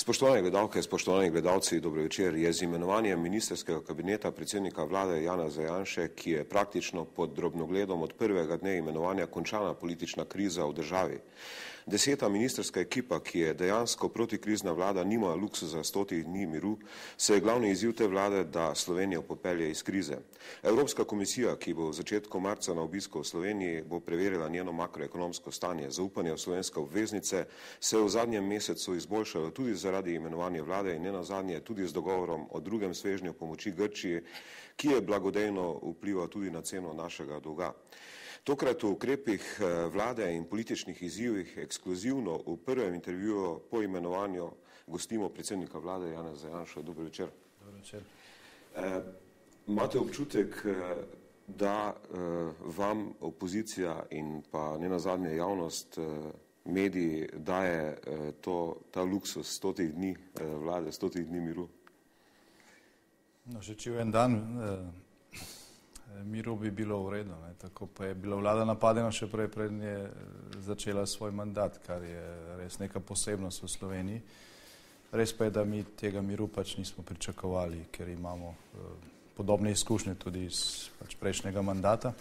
Spoštovane gledalke, spoštovani gledalci, dobro večer. Je z imenovanjem ministerskega kabineta predsednika vlade Janeza Janše, ki je praktično pod drobnogledom od prvega dne imenovanja končana politična kriza v državi. 10. ministerska ekipa, ki je dejansko protikrizna vlada, nima luksuza 100 dni miru, se je glavni izziv te vlade, da Slovenijo popelje iz krize. Evropska komisija, ki bo v začetku marca na obisku v Sloveniji, bo preverila njeno makroekonomsko stanje. Zaupanje v slovenske obveznice se je v zadnjem mesecu izboljšalo tudi zaradi imenovanja vlade in nenazadnje tudi z dogovorom o drugem svežnju pomoči Grčiji, ki je blagodejno vplival tudi na ceno našega dolga. Tokrat v ukrepih vlade in političnih izzivih ekskluzivno v prvem intervjuju po imenovanju gostimo predsednika vlade Janeza Janšo. Dobro večer. Dobro večer. Imate občutek, da vam opozicija in pa nenazadnje javnost, mediji daje ta luksus 100 dni vlade, 100 dni miru? No, že če v en dan miru bi bilo v redu, tako pa je bila vlada napadena še prej, preden je začela svoj mandat, kar je res neka posebnost v Sloveniji. Res pa je, da mi tega miru pač nismo pričakovali, ker imamo podobne izkušnje tudi iz prejšnjega mandata.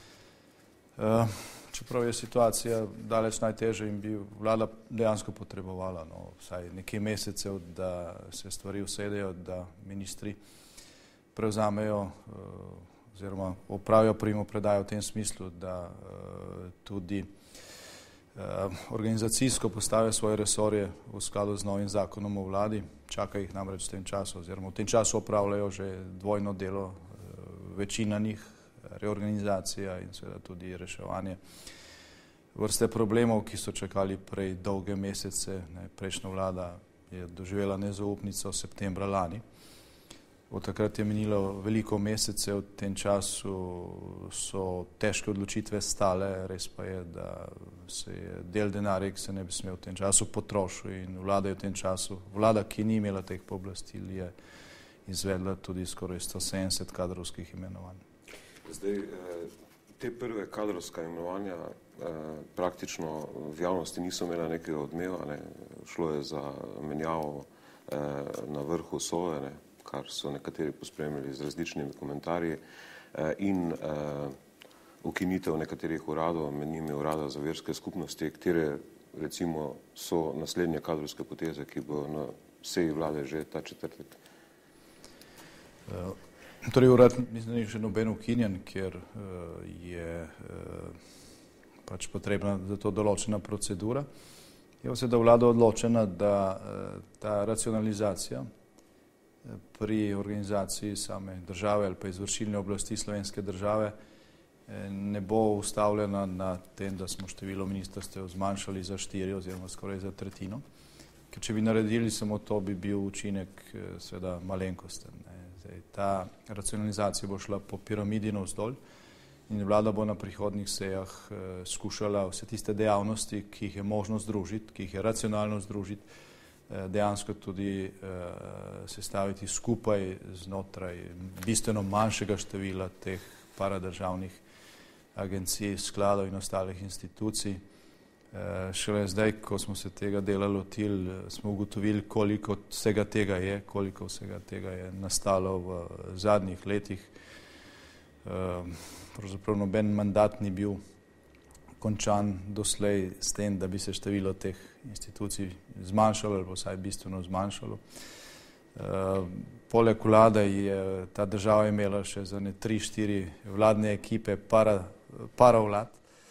Čeprav je situacija daleč najtežja in bi vlada dejansko potrebovala vsaj nekaj mesecev, da se stvari usedejo, da ministri prevzamejo oziroma opravijo primopredajo v tem smislu, da tudi organizacijsko postavijo svoje resorje v skladu z novim zakonom o vladi. Čaka jih namreč v tem času, oziroma v tem času opravljajo že dvojno delo, večina njih, reorganizacija in seveda tudi reševanje vrste problemov, ki so čakali prej dolge mesece. Prejšnja vlada je doživela nezaupnico septembra lani. Od takrat je minilo veliko mesecev, v tem času so težke odločitve stale, res pa je, da se je del denarja, ki se ne bi smel v tem času potrošil in vlada je v tem času, vlada, ki ni imela teh pooblastil, je izvedla tudi skoraj 170 kadrovskih imenovanj. Zdaj, te prve kadrovska imenovanja praktično v javnosti niso imela nekega odmeva, šlo je za menjavo na vrhu Sove, kar so nekateri pospremili z različnimi komentarji, in ukinitev nekaterih uradov, med njimi urada za verske skupnosti, katere recimo so naslednje kadrovske poteze, ki bo na seji vlade že ta četrtek. Torej urad mislim, da ni še noben ukinjen, ker je pač potrebna za to določena procedura. Je pa seveda vlada odločena, da ta racionalizacija pri organizaciji same države ali pa izvršilne oblasti slovenske države ne bo ustavljena na tem, da smo število ministrstev zmanjšali za 4 oziroma skoraj za tretjino. Ker če bi naredili samo to, bi bil učinek seveda malenkosten. Zdaj, ta racionalizacija bo šla po piramidi navzdol in vlada bo na prihodnjih sejah skušala vse tiste dejavnosti, ki jih je možno združiti, ki jih je racionalno združiti, dejansko tudi sestaviti skupaj znotraj bistveno manjšega števila teh paradržavnih agencij, skladov in ostalih institucij. Šele zdaj, ko smo se tega dela lotili, smo ugotovili, koliko vsega tega je nastalo v zadnjih letih. Pravzaprav noben mandat ni bil končan doslej s tem, da bi se število teh institucij zmanjšalo ali vsaj bistveno zmanjšalo. Poleg vlade je ta država imela še za 3-4 vladne ekipe paravlad,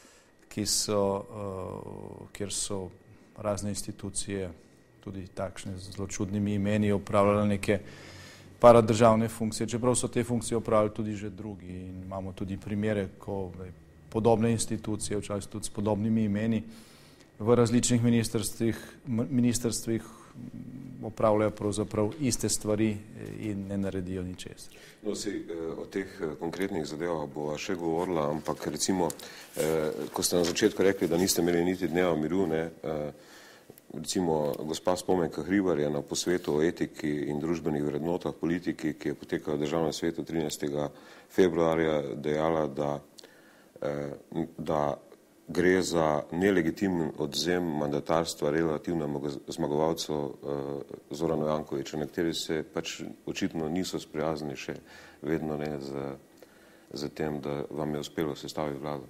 kjer so razne institucije, tudi takšne z zelo čudnimi imeni, opravljale neke paradržavne funkcije, čeprav so te funkcije opravljali tudi že drugi in imamo tudi primere, ko podobne institucije, včasih tudi s podobnimi imeni, v različnih ministrstvih opravljajo pravzaprav iste stvari in ne naredijo ničesar. No, o teh konkretnih zadevah bova še govorila, ampak recimo, ko ste na začetku rekli, da niste imeli niti dneva miru, recimo gospa Spomenka Hribar je na posvetu o etiki in družbenih vrednotah politiki, ki je potekal v Državnem svetu 13. februarja, dejala, da gre za nelegitimen odzem mandatarstva relativnemu zmagovalcu Zoranu Jankoviću. Nekateri se pač očitno niso sprijaznili še vedno ne z tem, da vam je uspelo sestaviti vlado.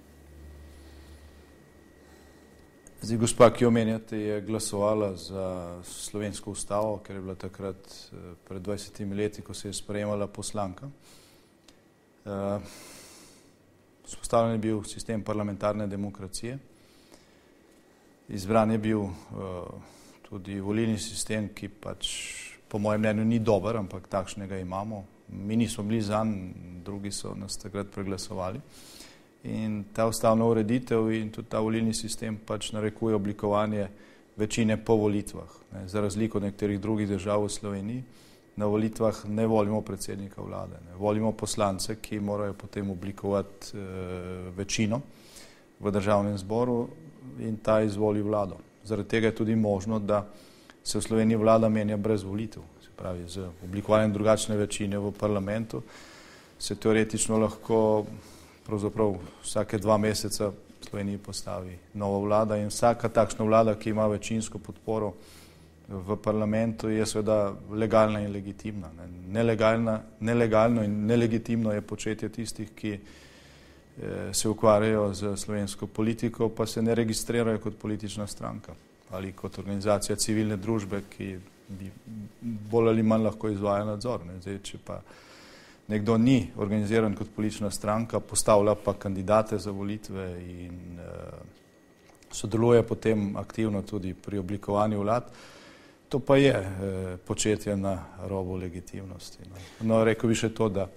Zdaj, gospa, ki omenjate, je glasovala za slovensko ustavo, ker je bila takrat pred 20 leti, ko se je sprejemala poslanka. Vzpostavljen je bil sistem parlamentarne demokracije. Izbran je bil tudi volilni sistem, ki pač po mojem mnenju ni dober, ampak takšnega imamo. Mi nismo bili zanj, drugi so nas takrat preglasovali. In ta ustavna ureditev in tudi ta volilni sistem pač narekuje oblikovanje večine po volitvah. Za razliko od nekaterih drugih držav v Sloveniji, na volitvah ne volimo predsednika vlade. Volimo poslance, ki morajo potem oblikovati večino v državnem zboru in ta izvoli vlado. Zaradi tega je tudi možno, da se v Sloveniji vlada menja brez volitev. Se pravi, z oblikovanjem drugačne večine v parlamentu se teoretično lahko pravzaprav vsake 2 meseca v Sloveniji postavi nova vlada in vsaka takšna vlada, ki ima večinsko podporo v parlamentu, je seveda legalna in legitimna. Nelegalno in nelegitimno je početje tistih, ki se ukvarjajo z slovensko politiko, pa se ne registrirajo kot politična stranka ali kot organizacija civilne družbe, ki bi bolj ali manj lahko izvaja nadzor. Zdaj, če pa nekdo ni organiziran kot politična stranka, postavlja pa kandidate za volitve in sodeluje potem aktivno tudi pri oblikovanju vlad, to pa je početje na robu legitimnosti. No, rekel bi še to, da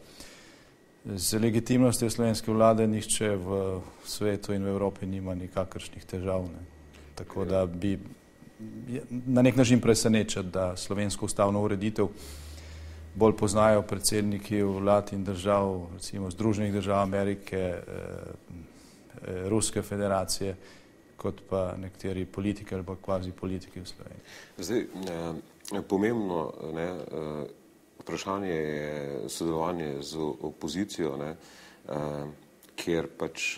z legitimnostjo slovenske vlade nihče v svetu in v Evropi nima nikakršnih težav. Tako da bi na nek način preseneča, da slovensko ustavno ureditev bolj poznajo predsedniki vlad in držav, recimo Združenih držav Amerike, Ruske federacije, kot pa nekateri politiki ali pa kvazi politiki v Sloveniji. Zdaj, pomembno vprašanje je sodelovanje z opozicijo, kjer pač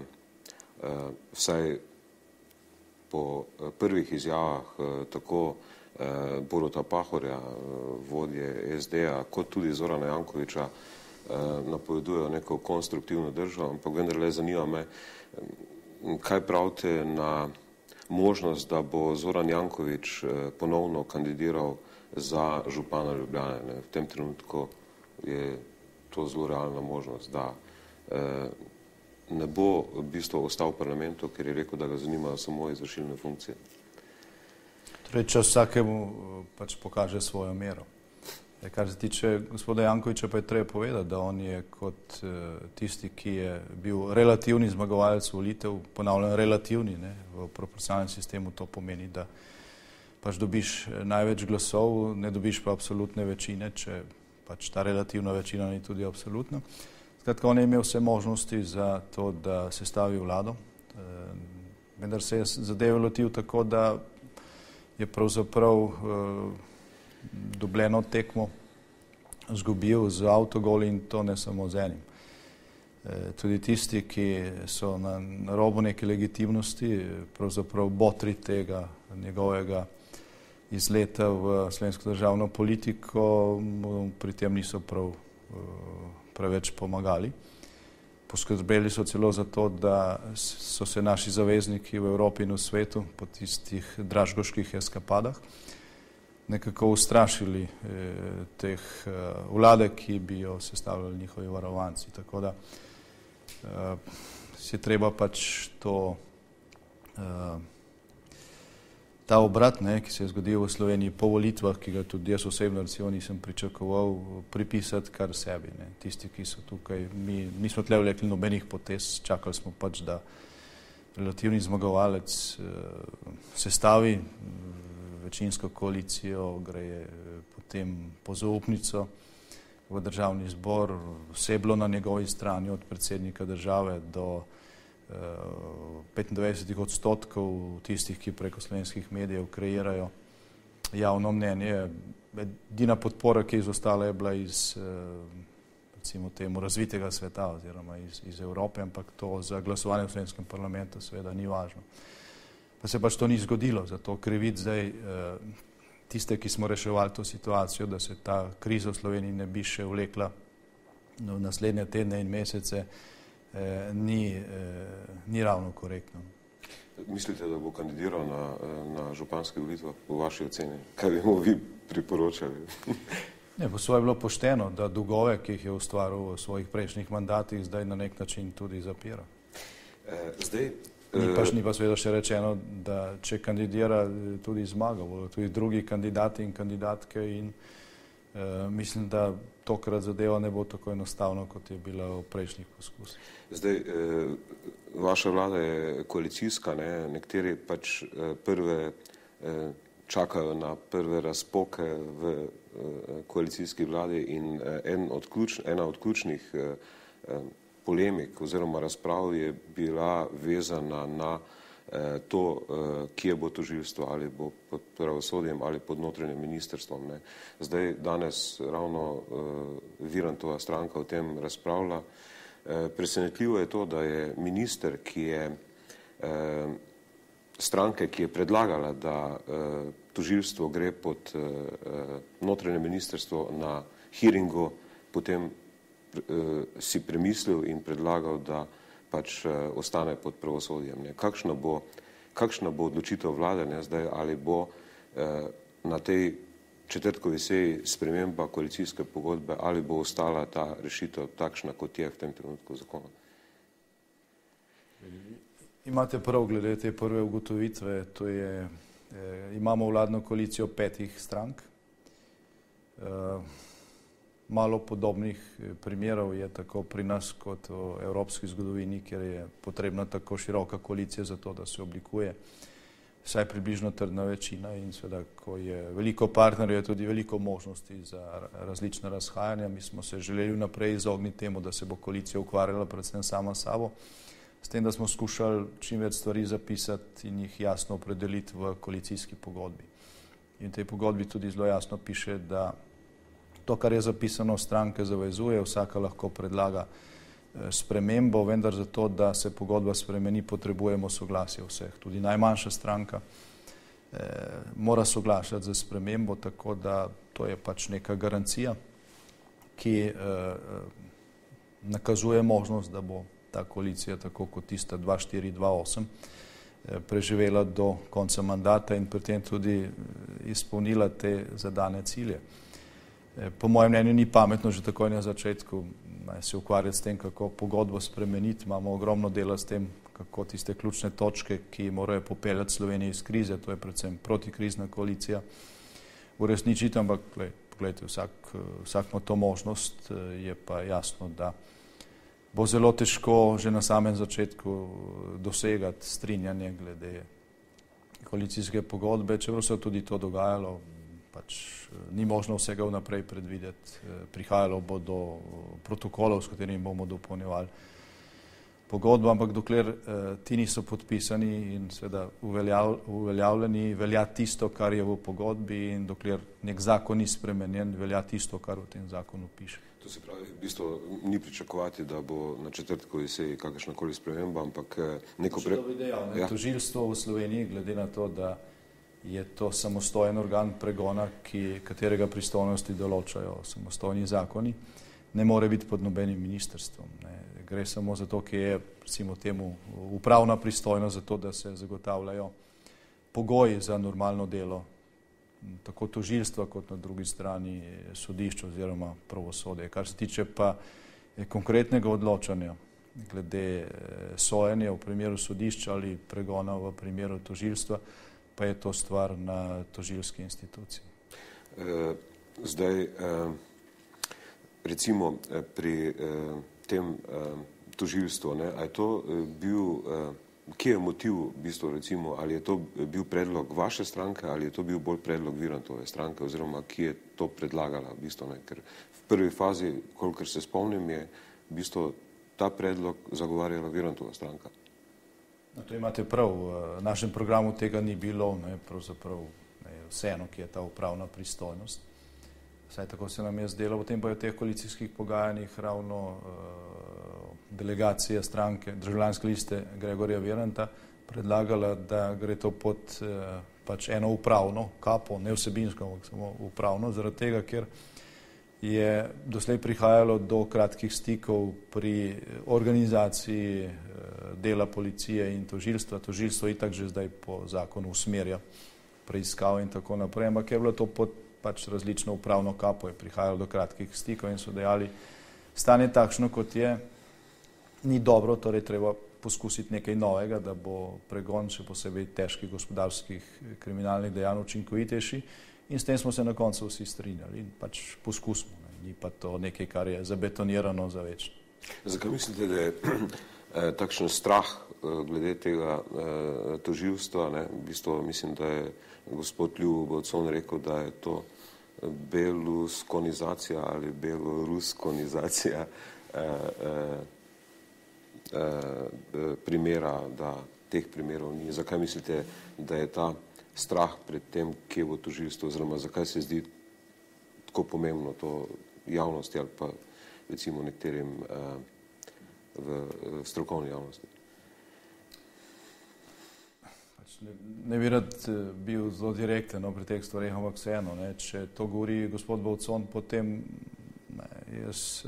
vsaj po prvih izjavah tako Boruta Pahorja, vodje SD-a, kot tudi Zorana Jankovića napovedujejo neko konstruktivno držo, ampak vendarle zanima me, kaj pravite na možnost, da bo Zoran Janković ponovno kandidiral za župana Ljubljane. V tem trenutku je to zelo realna možnost, da ne bo v bistvu ostal v parlamentu, ker je rekel, da ga zanimajo samo izvršilne funkcije. Torej, čas vsakemu pač pokaže svojo mero. Kar se tiče gospoda Jankovića, pa je treba povedati, da on je kot tisti, ki je bil relativni zmagovalec volitev, ponavljam relativni, v proporcionalnem sistemu to pomeni, da pač dobiš največ glasov, ne dobiš pa absolutne večine, če pač ta relativna večina ni tudi absolutna. Skratka, on je imel vse možnosti za to, da sestavi vlado, vendar se je zadeve lotil tako, da je pravzaprav dobljeno tekmo zgubil z avtogol in to ne samo z enim. Tudi tisti, ki so na robu neke legitimnosti, pravzaprav botri tega njegovega izleta v slovensko državno politiko, pri tem niso preveč pomagali. Poskrbeli so celo za to, da so se naši zavezniki v Evropi in v svetu po tistih dražgoških eskapadah nekako ustrašili teh vlade, ki bi jo sestavljali njihovi varovanci. Tako da si treba pač ta obrat, ki se je zgodil v Sloveniji po volitvah, ki ga tudi jaz osebno recimo nisem pričakoval, pripisati kar sebi. Tisti, ki so tukaj, mi nismo tle vlekli nobenih potez, čakali smo pač, da relativni zmagovalec sestavi večinsko koalicijo, gre potem po zaupnico v državni zbor, vse bilo na njegovi strani od predsednika države do 25% tistih, ki preko slovenskih medijev kreirajo javno mnenje. Edina podpora, ki je izostala, je bila iz recimo temu razvitega sveta oziroma iz Evrope, ampak to za glasovanje v slovenskem parlamentu seveda ni važno. Pa se pač to ni zgodilo, zato kriviti zdaj tiste, ki smo reševali to situacijo, da se ta kriza v Sloveniji ne bi še vlekla v naslednje tedne in mesece, ni ravno korektno. Mislite, da bo kandidiral na županske volitve v vaši oceni? Kaj bi mu vi priporočali? Ne, po svoje je bilo pošteno, da dolgove, ki jih je ustvaril v svojih prejšnjih mandatih, zdaj na nek način tudi zapira. Ni pa seveda še rečeno, da če kandidira, tudi zmaga, bodo tudi drugi kandidati in kandidatke in mislim, da tokrat zadeva ne bo tako enostavno, kot je bila v prejšnjih poskusih. Zdaj, vaša vlada je koalicijska, nekateri pač prve čakajo na prve razpoke v koalicijski vladi in ena od ključnih polemik oziroma razprav je bila vezana na to, kje bo tožilstvo, ali bo pod pravosodjem ali pod notranjim ministrstvom. Zdaj, danes ravno Virantova stranka o tem razpravlja. Presenetljivo je to, da je minister, stranke, ki je predlagala, da tožilstvo gre pod notranje ministrstvo na hearingu, potem si premislil in predlagal, da pač ostane pod pravosodjem. Kakšna bo odločitev vlade zdaj, ali bo na tej četrtkovi seji sprememba koalicijske pogodbe, ali bo ostala ta rešitev takšna, kot je v tem trenutku zakona? Imate prav glede te prve ugotovitve, to je, imamo vladno koalicijo 5 strank. Malo podobnih primerov je tako pri nas kot v evropski zgodovini, kjer je potrebna tako široka koalicija za to, da se oblikuje vsaj približno trdna večina in seveda, ko je veliko partnerjev, je tudi veliko možnosti za različna razhajanja. Mi smo se želeli vnaprej izogniti temu, da se bo koalicija ukvarjala predvsem sama sabo, s tem, da smo skušali čim več stvari zapisati in jih jasno opredeliti v koalicijski pogodbi. In v tej pogodbi tudi zelo jasno piše, da to, kar je zapisano, stranke zavezuje, vsaka lahko predlaga spremembo, vendar za to, da se pogodba spremeni, potrebujemo soglasje vseh. Tudi najmanjša stranka mora soglašati za spremembo, tako da to je pač neka garancija, ki nakazuje možnost, da bo ta koalicija, tako kot tista 2-4-2-8, preživela do konca mandata in pri tem tudi izpolnila te zadane cilje. Po mojem mnenju ni pametno že takoj na začetku se ukvarjati s tem, kako pogodbo spremeniti. Imamo ogromno dela s tem, kako tiste ključne točke, ki morajo popeljati Slovenijo iz krize, to je predvsem protikrizna koalicija, uresničiti, ampak pogledajte, vsak ima to možnost, je pa jasno, da bo zelo težko že na samem začetku dosegati strinjanje glede koalicijske pogodbe, čeprav se je tudi to dogajalo. Pač ni možno vsega vnaprej predvideti, prihajalo bo do protokolov, s katerimi bomo dopolnjevali pogodbo, ampak dokler ti niso podpisani in seveda uveljavljeni, velja tisto, kar je v pogodbi in dokler nek zakon ni spremenjen, velja tisto, kar v tem zakonu piše. To se pravi, v bistvu ni pričakovati, da bo na četrtkovi seji kakršnakoli sprememba, ampak neko Tožilstvo v Sloveniji, glede na to, da je to samostojen organ pregona, katerega pristojnosti določajo samostojni zakoni, ne more biti pod nobenim ministrstvom. Gre samo za to, ki je, recimo temu, upravna pristojnost za to, da se zagotavljajo pogoji za normalno delo tako tožilstva kot na drugi strani sodišča oziroma pravosodja. Kar se tiče pa konkretnega odločanja glede sojenja v primeru sodišča ali pregona v primeru tožilstva, pa je to stvar na tožilski instituciji. Zdaj, recimo pri tem tožilstvu, a je to bil, kje je motiv v bistvu, recimo, ali je to bil predlog vaše stranke ali je to bil bolj predlog Virantove stranke oziroma ki je to predlagala v bistvu, ker v prvi fazi, kolikor se spomnim, je v bistvu ta predlog zagovarjala Virantova stranka. To imate prav, v našem programu tega ni bilo, pravzaprav vseeno, ki je ta upravna pristojnost. Vsaj tako se nam je zdelo, potem pa je v teh koalicijskih pogajanjih ravno delegacija stranke Državljanske liste Gregorja Viranta predlagala, da gre to pod pač eno upravno kapo, ne vsebinsko, ampak samo upravno, zaradi tega, ker je doslej prihajalo do kratkih stikov pri organizaciji dela policije in tožilstva. Tožilstvo itak že zdaj po zakonu usmerja preiskav in tako naprej, ampak je bilo to pod pač različno upravno kapo, je prihajalo do kratkih stikov in so dejali, stanje takšno, kot je, ni dobro, torej treba poskusiti nekaj novega, da bo pregon še posebej težkih gospodarskih kriminalnih dejanj učinkovitejši. In s tem smo se na koncu vsi strinjali in pač poskusimo, ni pa to nekaj, kar je zabetonirano za večno. Zakaj mislite, da je takšen strah glede tega tožilstva? V bistvu mislim, da je gospod Ljubo Bavcon rekel, da je to beluskonizacija ali beloruskonizacija primera, da teh primerov ni. Zakaj mislite, da je ta strah pred tem, kje bo tožilstvo, oziroma zakaj se zdi tako pomembno to javnosti ali pa recimo nekaterim v strokovni javnosti? Ne bi rad bil zelo direkten pri teh stvareh, ampak vseeno, če to govori gospod Bavcon, potem jaz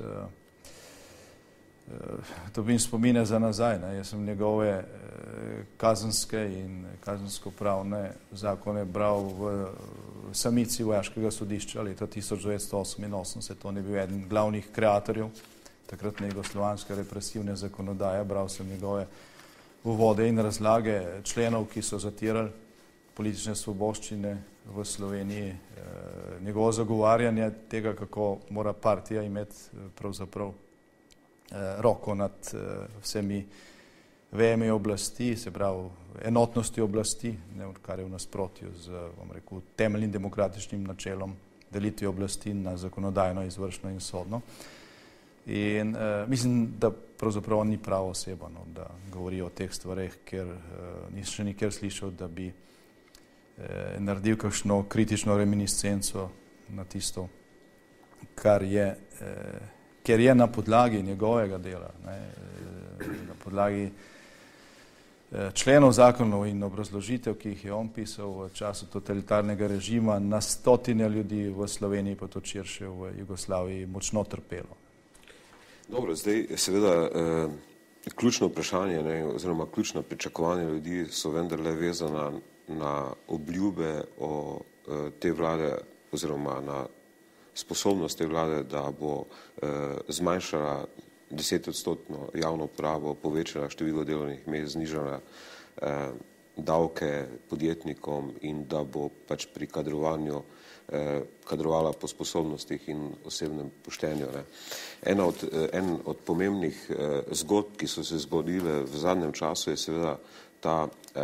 dobim spomine za nazaj. Jaz sem njegove kazenske in kazensko-pravne zakone bral v samici vojaškega sodišča leta 1988. To ni bil eden glavnih kreatorjev takratne jugoslovanske represivne zakonodaje. Bral sem njegove uvode in razlage členov, ki so zatirali politične svoboščine v Sloveniji, njegovo zagovarjanje tega, kako mora partija imeti pravzaprav roko nad vsemi vejami oblasti, se pravi enotnosti oblasti, kar je v nasprotju z, bom rekel, temeljnim demokratičnim načelom delitvi oblasti na zakonodajno, izvršno in sodno. In mislim, da pravzaprav ni prava oseba, da govori o teh stvareh, ker nisem še nikjer slišal, da bi naredil kakšno kritično reminiscenco na tisto, kar je ker je na podlagi njegovega dela, na podlagi členov zakonov in obrazložitev, ki jih je on pisal v času totalitarnega režima, na stotine ljudi v Sloveniji, pa tudi širše v Jugoslaviji, močno trpelo. Dobro, zdaj seveda ključno vprašanje, oziroma ključna pričakovanja ljudi so vendarle vezana na obljube o te vlade oziroma na sposobnost te vlade, da bo zmanjšala 10% javno porabo, povečala število delovnih mest, znižala davke podjetnikom in da bo pač pri kadrovanju kadrovala po sposobnostih in osebnem poštenju. En od pomembnih zgodb, ki so se zgodile v zadnjem času, je seveda ta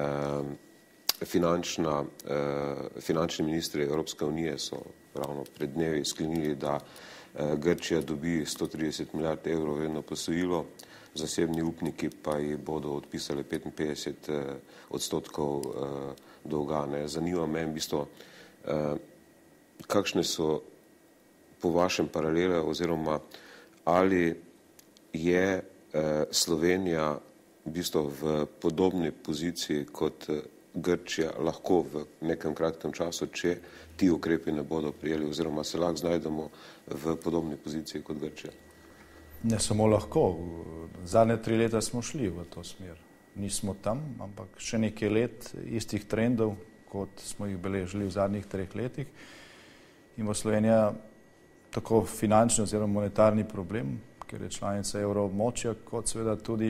finančni ministri Evropske unije so ravno pred dnevi sklenili, da Grčija dobi 130 milijard evrov vedno posojilo, zasebni upniki pa ji bodo odpisali 55% dolga. Zanima me v bistvu, kakšne so po vašem paralele oziroma ali je Slovenija v bistvu v podobni poziciji kot Grčija lahko v nekem kratkem času, če ti ukrepi ne bodo prijeli, oziroma se lahko znajdemo v podobni poziciji kot Grčija? Ne samo lahko. Zadnje 3 leta smo šli v to smer. Nismo tam, ampak še nekaj let istih trendov, kot smo jih beležili v zadnjih 3 letih. Ima Slovenija tako finančni oziroma monetarni problem, ker je članica evroobmočja, kot seveda tudi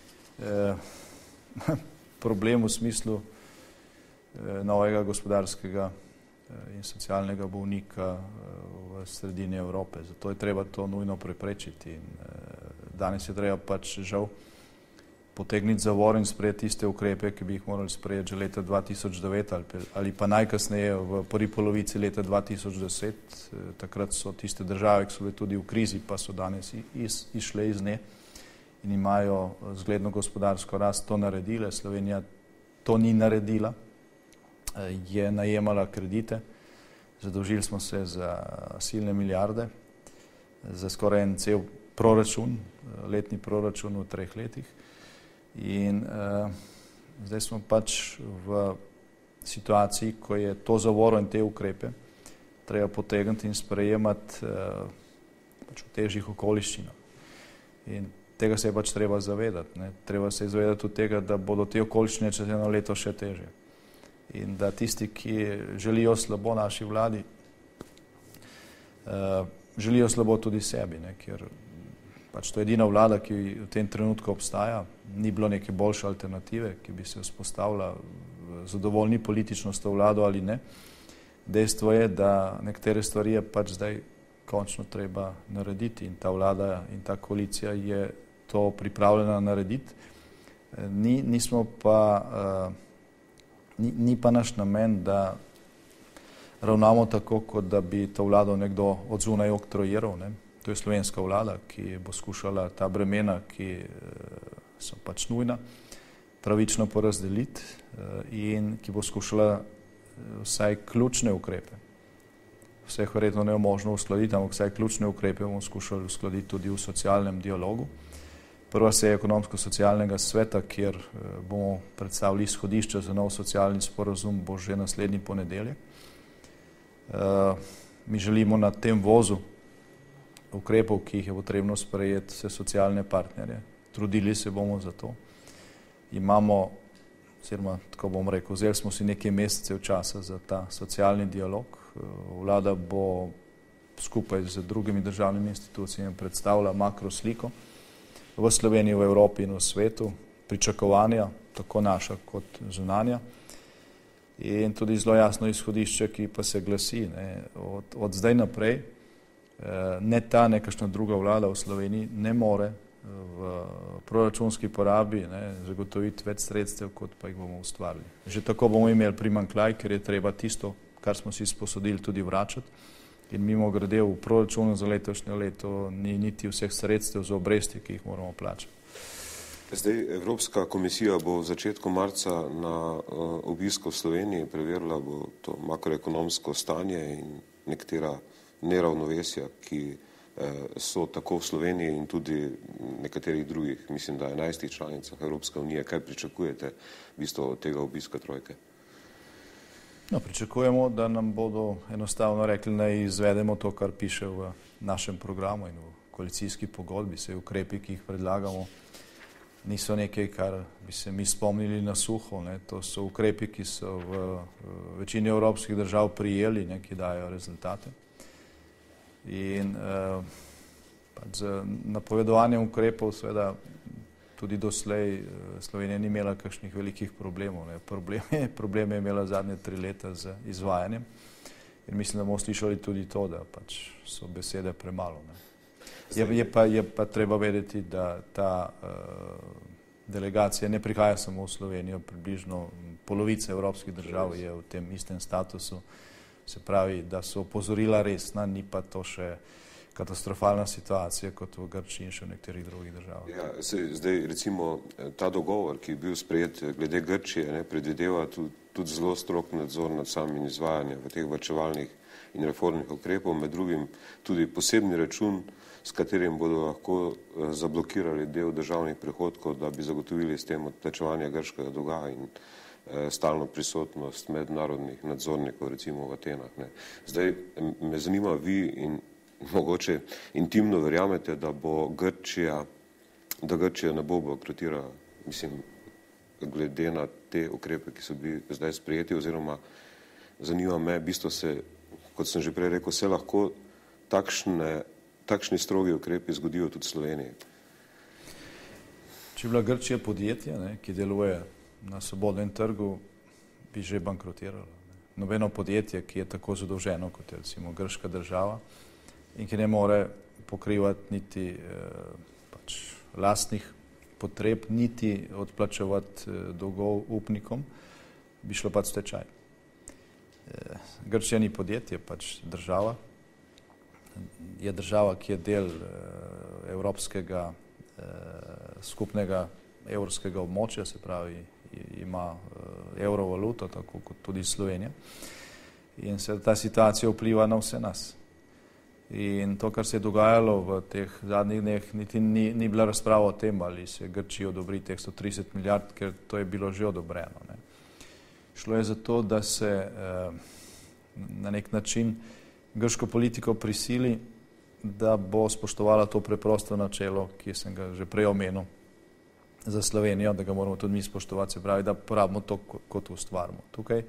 problem v smislu novega gospodarskega in socialnega bolnika v sredini Evrope. Zato je treba to nujno preprečiti. Danes je treba pač žal potegniti zavor in sprejeti tiste ukrepe, ki bi jih morali sprejeti že leta 2009 ali pa najkasneje v prvi polovici leta 2010. Takrat so tiste države, ki so bile tudi v krizi, pa so danes išle iz nje in imajo zgledno gospodarsko rast, to naredile. Slovenija to ni naredila, je najemala kredite Zadolžili smo se za silne milijarde, za skoraj en cel proračun, letni proračun v 3 letih. In zdaj smo pač v situaciji, ko je to zavoro in te ukrepe treba potegniti in sprejemati pač v težjih okoliščinah. In tega se je pač treba zavedati. Ne. Treba se zavedati od tega, da bodo te okoliščine čez eno leto še težje. In da tisti, ki želijo slabo naši vladi, želijo slabo tudi sebi, ne, ker pač to je edina vlada, ki v tem trenutku obstaja, ni bilo neke boljše alternative, ki bi se vzpostavila zadovoljni politično s to vlado ali ne. Dejstvo je, da nekatere stvari je pač zdaj končno treba narediti in ta vlada in ta koalicija je to pripravljena narediti. Ni pa naš namen, da ravnamo tako, kot da bi to vlado nekdo od zunaj oktroiral. Ne. To je slovenska vlada, ki bo skušala ta bremena, ki so pač nujna, pravično porazdeliti in ki bo skušala vsaj ključne ukrepe. Vseh verjetno ne je možno uskladiti, ampak vsaj ključne ukrepe bomo skušali uskladiti tudi v socialnem dialogu. Prva seja ekonomsko-socialnega sveta, kjer bomo predstavili izhodišče za nov socialni sporazum, bo že naslednji ponedeljek. Mi želimo na tem vozu ukrepov, ki jih je potrebno sprejeti, vse socialne partnerje. Trudili se bomo za to. Imamo, oziroma tako bom rekel, vzeli smo si nekaj mesecev časa za ta socialni dialog. Vlada bo skupaj z drugimi državnimi institucijami predstavila makrosliko v Sloveniji, v Evropi in v svetu, pričakovanja, tako naša kot zunanja. In tudi zelo jasno izhodišče, ki pa se glasi, ne, od zdaj naprej ne ta nekakšna druga vlada v Sloveniji ne more v proračunski porabi zagotoviti več sredstev, kot pa jih bomo ustvarili. Že tako bomo imeli primanjkljaj, ker je treba tisto, kar smo si sposodili, tudi vračati. In mimogrede v proračunu za letošnje leto ni niti vseh sredstev za obresti, ki jih moramo plačati. Zdaj, Evropska komisija bo v začetku marca na obisku v Sloveniji preverila bo to makroekonomsko stanje in nekatera neravnovesja, ki so tako v Sloveniji in tudi nekaterih drugih, mislim, da 11 članicah Evropske unije. Kaj pričakujete v bistvu od tega obiska trojke? No, pričakujemo, da nam bodo enostavno rekli, da izvedemo to, kar piše v našem programu in v koalicijski pogodbi. Se ukrepi, ki jih predlagamo, niso nekaj, kar bi se mi spomnili na suho. Ne. To so ukrepi, ki so v večini evropskih držav prijeli, ne, ki dajo rezultate. In pač z napovedovanjem ukrepov seveda tudi doslej Slovenija ni imela kakšnih velikih problemov. Ne. Probleme je imela zadnje 3 leta z izvajanjem in mislim, da bomo slišali tudi to, da pač so besede premalo. Ne. Je pa treba vedeti, da ta delegacija ne prihaja samo v Slovenijo, približno polovica evropskih držav je v tem istem statusu. Se pravi, da so opozorila resna, ni pa to še katastrofalna situacija kot v Grčiji in še v nekaterih drugih državah. Ja, zdaj recimo ta dogovor, ki je bil sprejet glede Grčije, predvideva tudi zelo strog nadzor nad samim izvajanjem v teh varčevalnih in reformnih ukrepov, med drugim tudi posebni račun, s katerim bodo lahko zablokirali del državnih prihodkov, da bi zagotovili s tem odplačevanje grškega dolga in stalno prisotnost mednarodnih nadzornikov, recimo v Atenah. Ne. Zdaj me zanima, vi in mogoče intimno verjamete, da Grčija ne bo bankrotirala, mislim, glede na te ukrepe, ki so bili zdaj sprejeti, oziroma zanima me, v bistvu se, kot sem že prej rekel, se lahko takšni strogi ukrepi zgodijo tudi v Sloveniji. Če je bila Grčija podjetje, ne, ki deluje na svobodnem trgu, bi že bankrotiralo. Nobeno podjetje, ki je tako zadolženo, kot je recimo grška država in ki ne more pokrivati niti pač lastnih potreb, niti odplačevati dolgov upnikom, bi šlo pač stečaj. Grčija ni podjetje, pač država. Je država, ki je del evropskega skupnega evrskega območja, se pravi, ima evrovaluto, tako kot tudi Slovenija. In se ta situacija vpliva na vse nas. In to, kar se je dogajalo v teh zadnjih dneh, niti ni bila razprava o tem, ali se Grčiji odobri teh 130 milijard, ker to je bilo že odobreno. Ne. Šlo je za to, da se na nek način grško politiko prisili, da bo spoštovala to preprosto načelo, ki sem ga že prej omenil za Slovenijo, da ga moramo tudi mi spoštovati, se pravi, da porabimo to, kot ustvarimo. Tukaj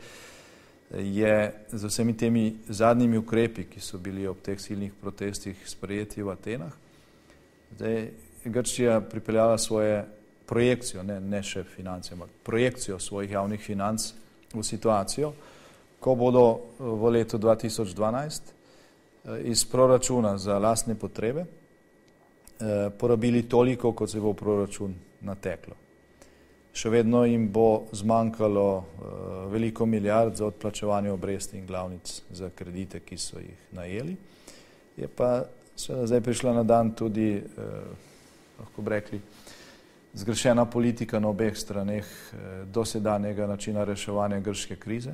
je z vsemi temi zadnjimi ukrepi, ki so bili ob teh silnih protestih sprejeti v Atenah, zdaj Grčija pripeljala svoje projekcijo, ne še finance, ampak projekcijo svojih javnih financ v situacijo, ko bodo v letu 2012 iz proračuna za lastne potrebe porabili toliko, kot se bo v proračun nateklo. Še vedno jim bo zmanjkalo veliko milijard za odplačevanje obresti in glavnic za kredite, ki so jih najeli. Je pa seveda zdaj prišla na dan tudi, lahko bi rekli, zgrešena politika na obeh straneh dosedanjega načina reševanja grške krize.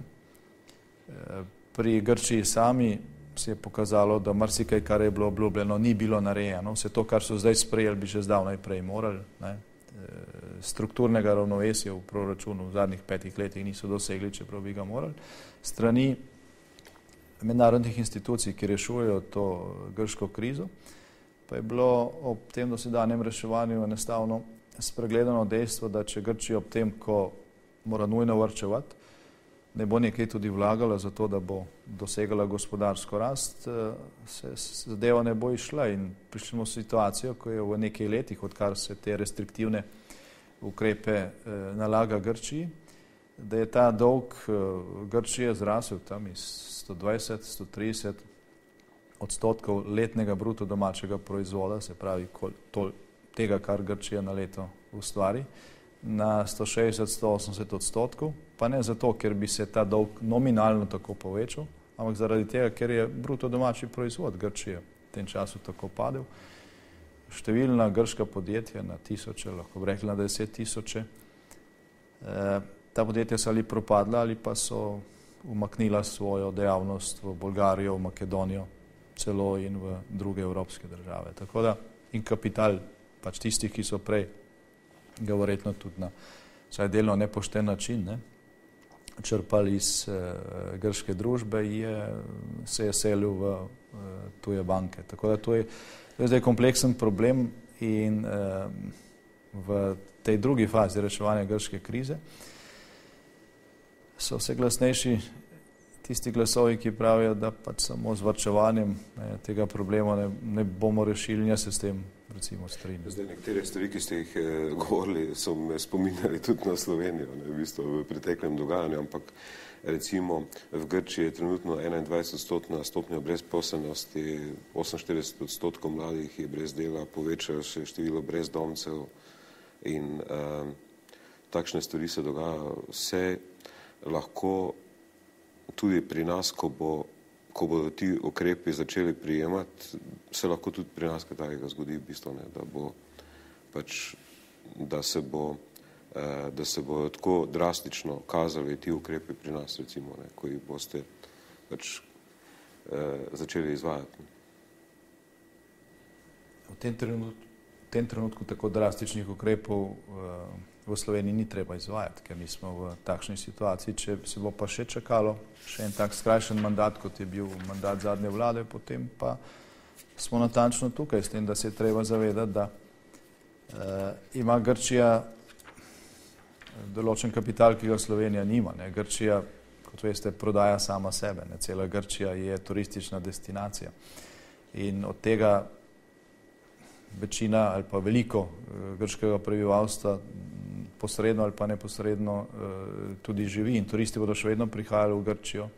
Pri Grčiji sami se je pokazalo, da marsikaj, kar je bilo obljubljeno, ni bilo narejeno. Vse to, kar so zdaj sprejeli, bi že zdavnaj prej morali. Ne? Strukturnega ravnovesja v proračunu v zadnjih 5 letih niso dosegli, čeprav bi ga morali. Strani mednarodnih institucij, ki rešujejo to grško krizo, pa je bilo ob tem dosedanjem reševanju enostavno spregledano dejstvo, da če Grčija ob tem, ko mora nujno varčevati, ne bo nekaj tudi vlagala za to, da bo dosegala gospodarsko rast, se zadeva ne bo išla in prišli smo v situacijo, ko je v nekaj letih, odkar se te restriktivne ukrepe nalaga Grčiji, da je ta dolg Grčije zrasel tam iz 120-130 odstotkov letnega bruto domačega proizvoda, se pravi tega, kar Grčija na leto ustvari, na 160-180 odstotkov, pa ne zato, ker bi se ta dolg nominalno tako povečal, ampak zaradi tega, ker je bruto domači proizvod Grčije v tem času tako padel. Številna grška podjetja na tisoče, lahko bi rekli na 10 000, ta podjetja so ali propadla ali pa so umaknila svojo dejavnost v Bolgarijo, v Makedonijo, celo in v druge evropske države. Tako da in kapital, pač tistih, ki so prej ga verjetno tudi na vsaj delno nepošten način črpali iz grške družbe, se je selil v tuje banke. Tako da to je zdaj kompleksen problem in v tej drugi fazi reševanja grške krize so vse glasnejši tisti glasovi, ki pravijo, da pač samo z varčevanjem tega problema ne bomo rešili, in jaz se s tem recimo strinjam. Zdaj, nekatere stvari, ki ste jih govorili, so me spominjali tudi na Slovenijo, v bistvu v preteklem dogajanju, ampak recimo v Grčiji je trenutno 21% stopnja brezposelnosti, 48% mladih je brez dela, povečajo se število brezdomcev in takšne stvari se dogajajo. Vse lahko tudi pri nas, ko bodo ti ukrepi začeli prijemati, se lahko tudi pri nas kaj takega zgodi, v bistvu, da bo pač, da se bo tako drastično kazali ti ukrepi pri nas, recimo, ko jih boste pač začeli izvajati. V tem trenutku tako drastičnih ukrepov v Sloveniji ni treba izvajati, ker nismo v takšni situaciji. Če se bo pa še čakalo še en tak skrajšen mandat, kot je bil mandat zadnje vlade, potem pa smo natančno tukaj, s tem, da se je treba zavedati, da ima Grčija določen kapital, ki ga Slovenija nima. Grčija, kot veste, prodaja sama sebe. Cela Grčija je turistična destinacija. In od tega večina ali pa veliko grškega prebivalstva posredno ali pa neposredno tudi živi in turisti bodo še vedno prihajali v Grčijo,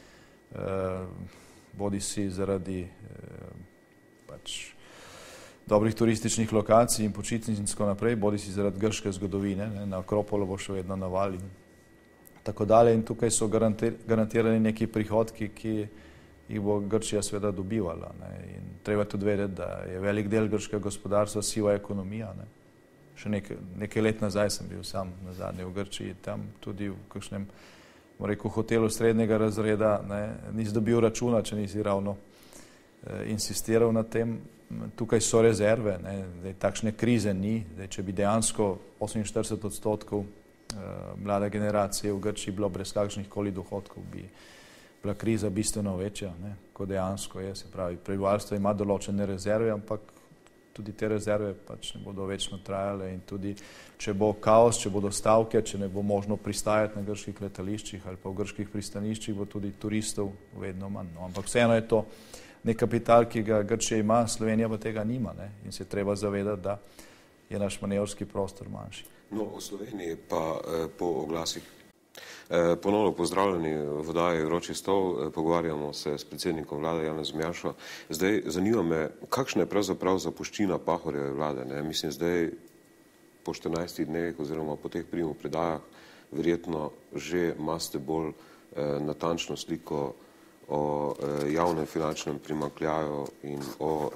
bodi si zaradi pač dobrih turističnih lokacij in počitnic in tako naprej, bodi si zaradi grške zgodovine, na Akropolu bo še vedno naval in tako dalje. In tukaj so garantirani neki prihodki, ki jih bo Grčija seveda dobivala. In treba tudi vedeti, da je velik del grškega gospodarstva siva ekonomija. Še nekaj let nazaj sem bil sam nazadnje v Grčiji, tam tudi v kakšnem rekel, hotelu srednjega razreda, nisi dobil računa, če nisi ravno insistiral na tem. Tukaj so rezerve, takšne krize ni. Če bi dejansko 48% mlade generacije v Grčiji bilo brez kakšnih koli dohodkov, bi bila kriza bistveno večja, kot dejansko je. Se pravi, prebivalstvo ima določene rezerve, ampak tudi te rezerve pač ne bodo večno trajale in tudi, če bo kaos, če bodo stavke, če ne bo možno pristajati na grških letališčih ali pa v grških pristaniščih, bo tudi turistov vedno manj. Ampak vseeno je to nek kapital, ki ga Grčija ima, Slovenija pa tega nima, in se treba zavedati, da je naš manevrski prostor manjši. No, o Sloveniji pa po oglasih. Ponovno pozdravljeni v oddaji Vroči stol, pogovarjamo se s predsednikom vlade Janezom Janšo. Zdaj, zanima me, kakšna je pravzaprav zapuščina Pahorjeve vlade? Mislim, zdaj po 14 dneh oziroma po teh primopredajah verjetno že imate bolj natančno sliko o javnem finančnem primanjkljaju in o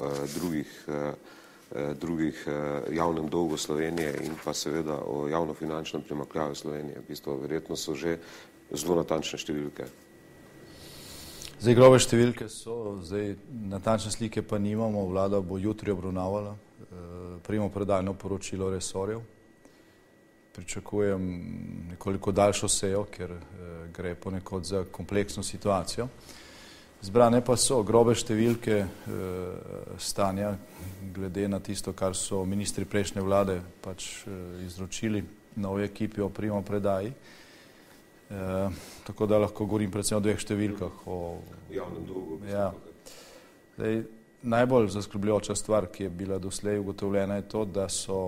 drugih javnem dolgu Slovenije in pa seveda o javnofinančnem primanjkljaju Slovenije. V bistvu, verjetno so že zelo natančne številke. Zdaj, grobe številke so, zdaj natančne slike pa nimamo. Vlada bo jutri obravnavala primopredajno poročilo resorjev. Pričakujem nekoliko daljšo sejo, ker gre ponekod za kompleksno situacijo. Zbrane pa so grobe številke stanja, glede na tisto, kar so ministri prejšnje vlade pač izročili novi ekipi o primopredaji. Tako da lahko govorim predvsem o dveh številkah. O javnem dolgu. Ja. Zdaj, najbolj zaskrbljujoča stvar, ki je bila doslej ugotovljena, je to,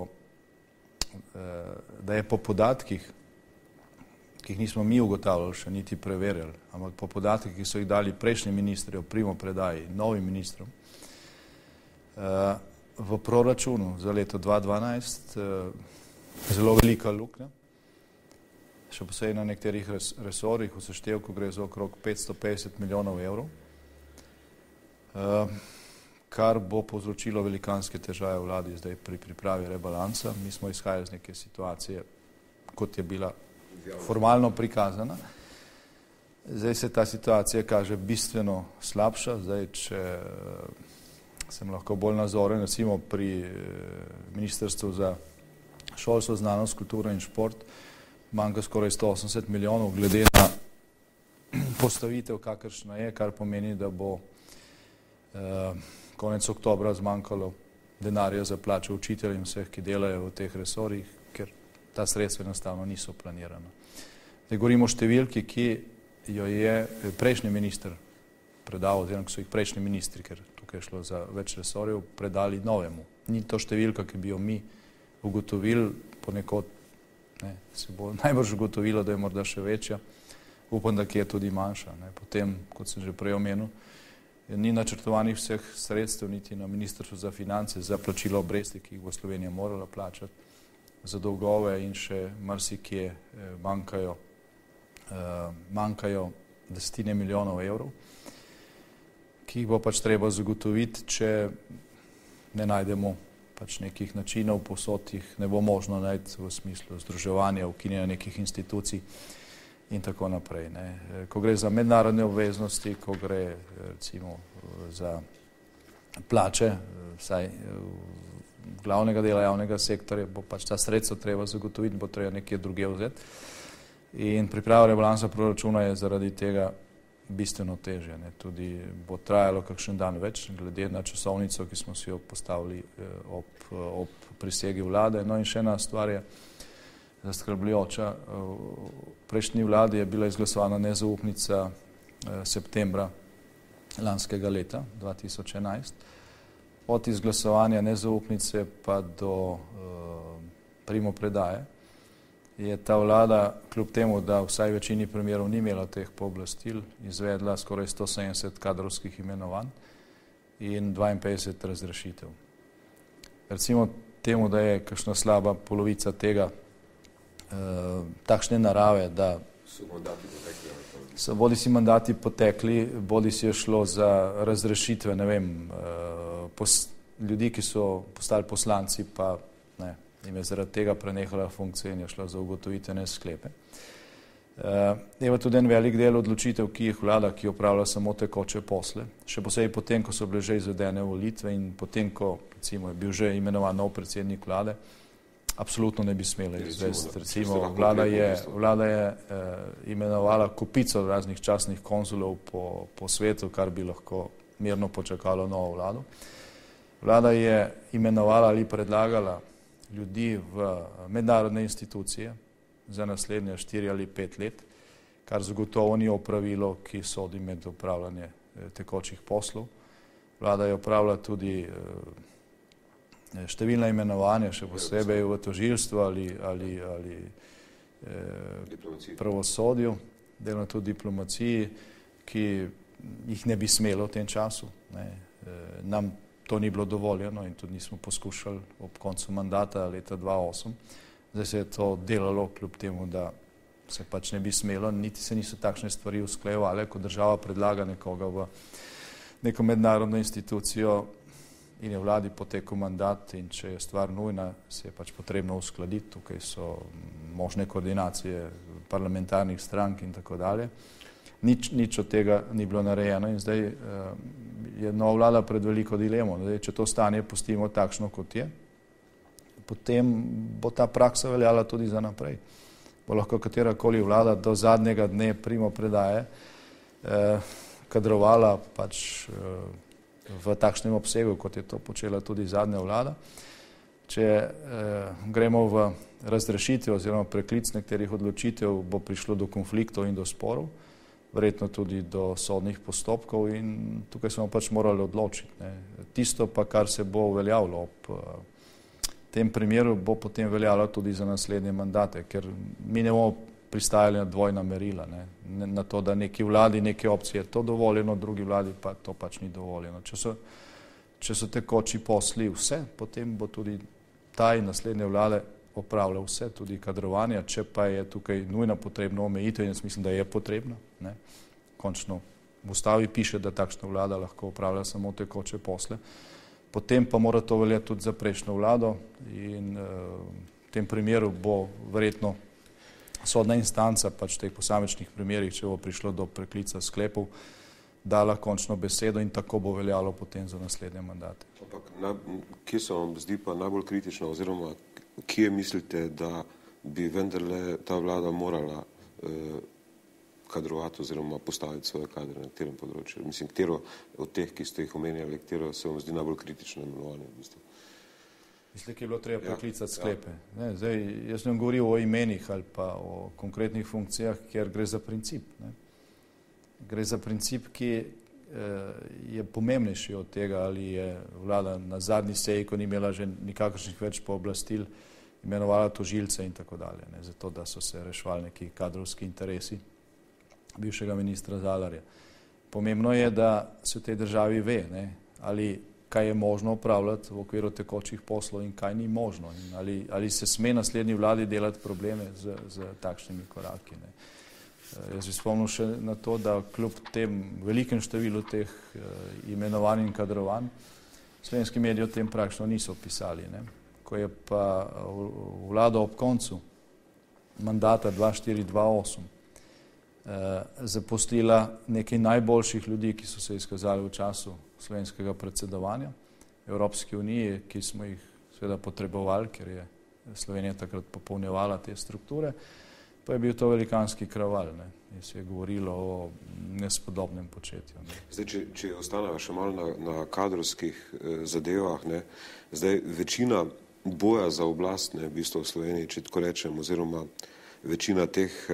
da je po podatkih, ki jih nismo mi ugotavljali, še niti preverjali, ampak po podatkih, ki so jih dali prejšnji ministri o primopredaji, novim ministrom, v proračunu za leto 2012 zelo velika luknja, še posebej na nekaterih resorjih, v seštevku gre za okrog 550 milijonov evrov, kar bo povzročilo velikanske težave vladi zdaj pri pripravi rebalansa. Mi smo izhajali iz neke situacije, kot je bila formalno prikazana. Zdaj se ta situacija kaže bistveno slabša. Zdaj, če sem lahko bolj nazoren, recimo pri Ministrstvu za šolstvo, znanost, kulturo in šport, manjka skoraj 180 milijonov glede na postavitev, kakršna je, kar pomeni, da bo konec oktobra zmanjkalo denarja za plače učiteljem vseh, ki delajo v teh resorjih, ker ta sredstva enostavno niso planirana. Zdaj govorimo o številki, ki jo je prejšnji minister predal, oziroma ki so jih prejšnji ministri, ker tukaj je šlo za več resorjev, predali novemu. Ni to številka, ki bi jo mi ugotovili, ponekod se bo najbrž ugotovilo, da je morda še večja, upam, da ki je tudi manjša. Potem, kot sem že prej omenil, ni načrtovanih vseh sredstev niti na Ministrstvu za finance za plačilo obresti, ki jih bo Slovenija morala plačati, za dolgove in še marsikje manjkajo desetine milijonov evrov, ki jih bo pač treba zagotoviti, če ne najdemo pač nekih načinov, povsod jih ne bo možno najti v smislu združevanja, ukinjanja nekih institucij in tako naprej. Ko gre za mednarodne obveznosti, ko gre recimo za plače, vsaj glavnega dela javnega sektorja, bo pač ta sredstva treba zagotoviti, bo treba nekje druge vzeti. In priprava rebalansa proračuna je zaradi tega bistveno težje. Tudi bo trajalo kakšen dan več, glede na časovnico, ki smo si jo postavili ob prisegi vlade. No in še ena stvar je zaskrbljujoča. V prejšnji vladi je bila izglasovana nezaupnica septembra lanskega leta, 2011. Od izglasovanja nezaupnice pa do primopredaje je ta vlada, kljub temu, da vsaj v večini primerov ni imela teh pooblastil, izvedla skoraj 170 kadrovskih imenovanj in 52 razrešitev. Recimo temu, da je kakšna slaba polovica tega takšne narave, da so bodi si mandati potekli, bodi si je šlo za razrešitve, ne vem, ljudi, ki so postali poslanci, pa jim je zaradi tega prenehala funkcija in je šla za ugotovitvene sklepe. Je pa tudi en velik del odločitev, ki jih vlada, ki opravlja samo tekoče posle, še posebej potem, ko so bile že izvedene volitve in potem, ko recimo, je bil že imenovan nov predsednik vlade, absolutno ne bi smela izvesti. Recimo, vlada je imenovala kupico raznih častnih konzulov po svetu, kar bi lahko mirno počakalo novo vlado. Vlada je imenovala ali predlagala ljudi v mednarodne institucije za naslednje 4 ali 5 let, kar zagotovo ni opravilo, ki sodi med upravljanje tekočih poslov. Vlada je opravila tudi številna imenovanja, še posebej v tožilstvu ali pravosodju, delno tudi diplomaciji, ki jih ne bi smelo v tem času. Nam to ni bilo dovoljeno in tudi nismo poskušali ob koncu mandata leta 2008. Zdaj se je to delalo kljub temu, da se pač ne bi smelo, niti se niso takšne stvari usklajevale, ko država predlaga nekoga v neko mednarodno institucijo in je vladi potekel mandat in če je stvar nujna, se je pač potrebno uskladiti. Tukaj so možne koordinacije parlamentarnih strank in tako dalje. Nič od tega ni bilo narejeno in zdaj je nova vlada pred veliko dilemo. Zdaj, če to stanje pustimo takšno, kot je, potem bo ta praksa veljala tudi za naprej. Bo lahko katerakoli vlada do zadnjega dne primopredaje kadrovala pač v takšnem obsegu, kot je to počela tudi zadnja vlada. Če gremo v razrešitev oziroma preklic nekaterih odločitev, bo prišlo do konfliktov in do sporov, verjetno tudi do sodnih postopkov in tukaj smo pač morali odločiti. Tisto pa, kar se bo uveljavilo ob tem primeru, bo potem veljalo tudi za naslednje mandate, ker mi ne bomo pristajali na dvojna merila, na to, da neki vladi, neke opcije je to dovoljeno, drugi vladi pa to pač ni dovoljeno. Če so tekoči posli vse, potem bo tudi ta in naslednje vlade opravljal vse, tudi kadrovanja, če pa je tukaj nujno potrebno omejitev in jaz mislim, da je potrebno. Končno v ustavi piše, da takšna vlada lahko opravlja samo tekoče posle, potem pa mora to veljati tudi za prejšnjo vlado in v tem primeru bo verjetno sodna instanca pač v teh posamečnih primerih, če bo prišlo do preklica sklepov, dala končno besedo in tako bo veljalo potem za naslednje mandate. Ampak kje se vam zdi pa najbolj kritično oziroma kje mislite, da bi vendarle ta vlada morala kadrovati oziroma postaviti svoje kadre na katerem področju? Mislim, katero od teh, ki ste jih omenjali, katero se vam zdi najbolj kritično imenovanje? Mislim, ki je bilo treba preklicati sklepe. Zdaj, jaz ne govoril o imenih ali pa o konkretnih funkcijah, kjer gre za princip. Gre za princip, ki je pomembnejši od tega, ali je vlada na zadnji seji, ko ni imela že nikakršnih več pooblastil, imenovala tožilce in tako dalje, zato da so se reševali neki kadrovski interesi bivšega ministra Zalarja. Pomembno je, da se v tej državi ve, ali kaj je možno upravljati v okviru tekočih poslov in kaj ni možno. In ali se sme naslednji vladi delati probleme z takšnimi koraki. Jaz bi spomnil še na to, da kljub tem velikem številu teh imenovanj in kadrovanj, slovenski mediji o tem praktično niso pisali. Ko je pa vlada ob koncu mandata 2004-2008 zaposlila nekaj najboljših ljudi, ki so se izkazali v času slovenskega predsedovanja Evropske unije, ki smo jih seveda potrebovali, ker je Slovenija takrat popolnjevala te strukture, pa je bil to velikanski kraval. In se je govorilo o nespodobnem početju. Zdaj, če ostaneva še malo na kadrovskih zadevah, zdaj večina boja za oblast, v bistvu v Sloveniji, če tako rečem, oziroma večina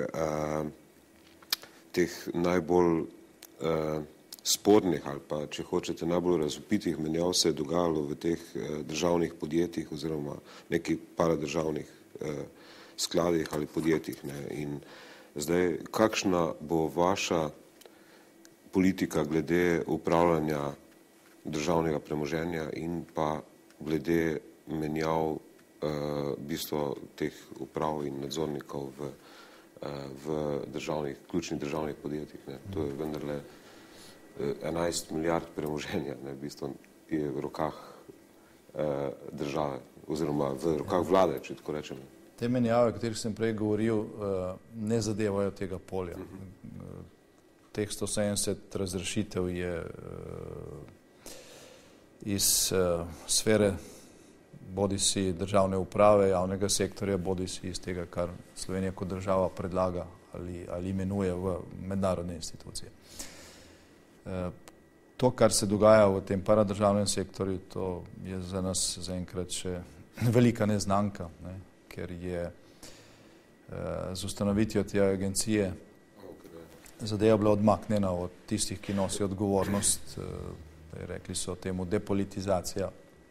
teh najbolj spornih ali pa, če hočete, najbolj razvpitih menjav se je dogajalo v teh državnih podjetjih oziroma nekih paradržavnih skladih ali podjetjih. In zdaj, kakšna bo vaša politika glede upravljanja državnega premoženja in pa glede menjav v bistvu teh uprav in nadzornikov v ključnih državnih podjetjih? To je vendarle 11 milijard premoženja, v bistvu je v rokah države oziroma v rokah vlade, če tako rečemo. Te menjave, o katerih sem prej govoril, ne zadevajo tega polja. Teh 170 razrešitev je iz sfere bodisi državne uprave, javnega sektorja, bodisi iz tega, kar Slovenija kot država predlaga ali imenuje v mednarodne institucije. To, kar se dogaja v tem paradržavnem sektorju, to je za nas zaenkrat še velika neznanka, ne, ker je z ustanovitvijo te agencije zadeva bila odmaknjena od tistih, ki nosijo odgovornost, rekli so temu depolitizacija.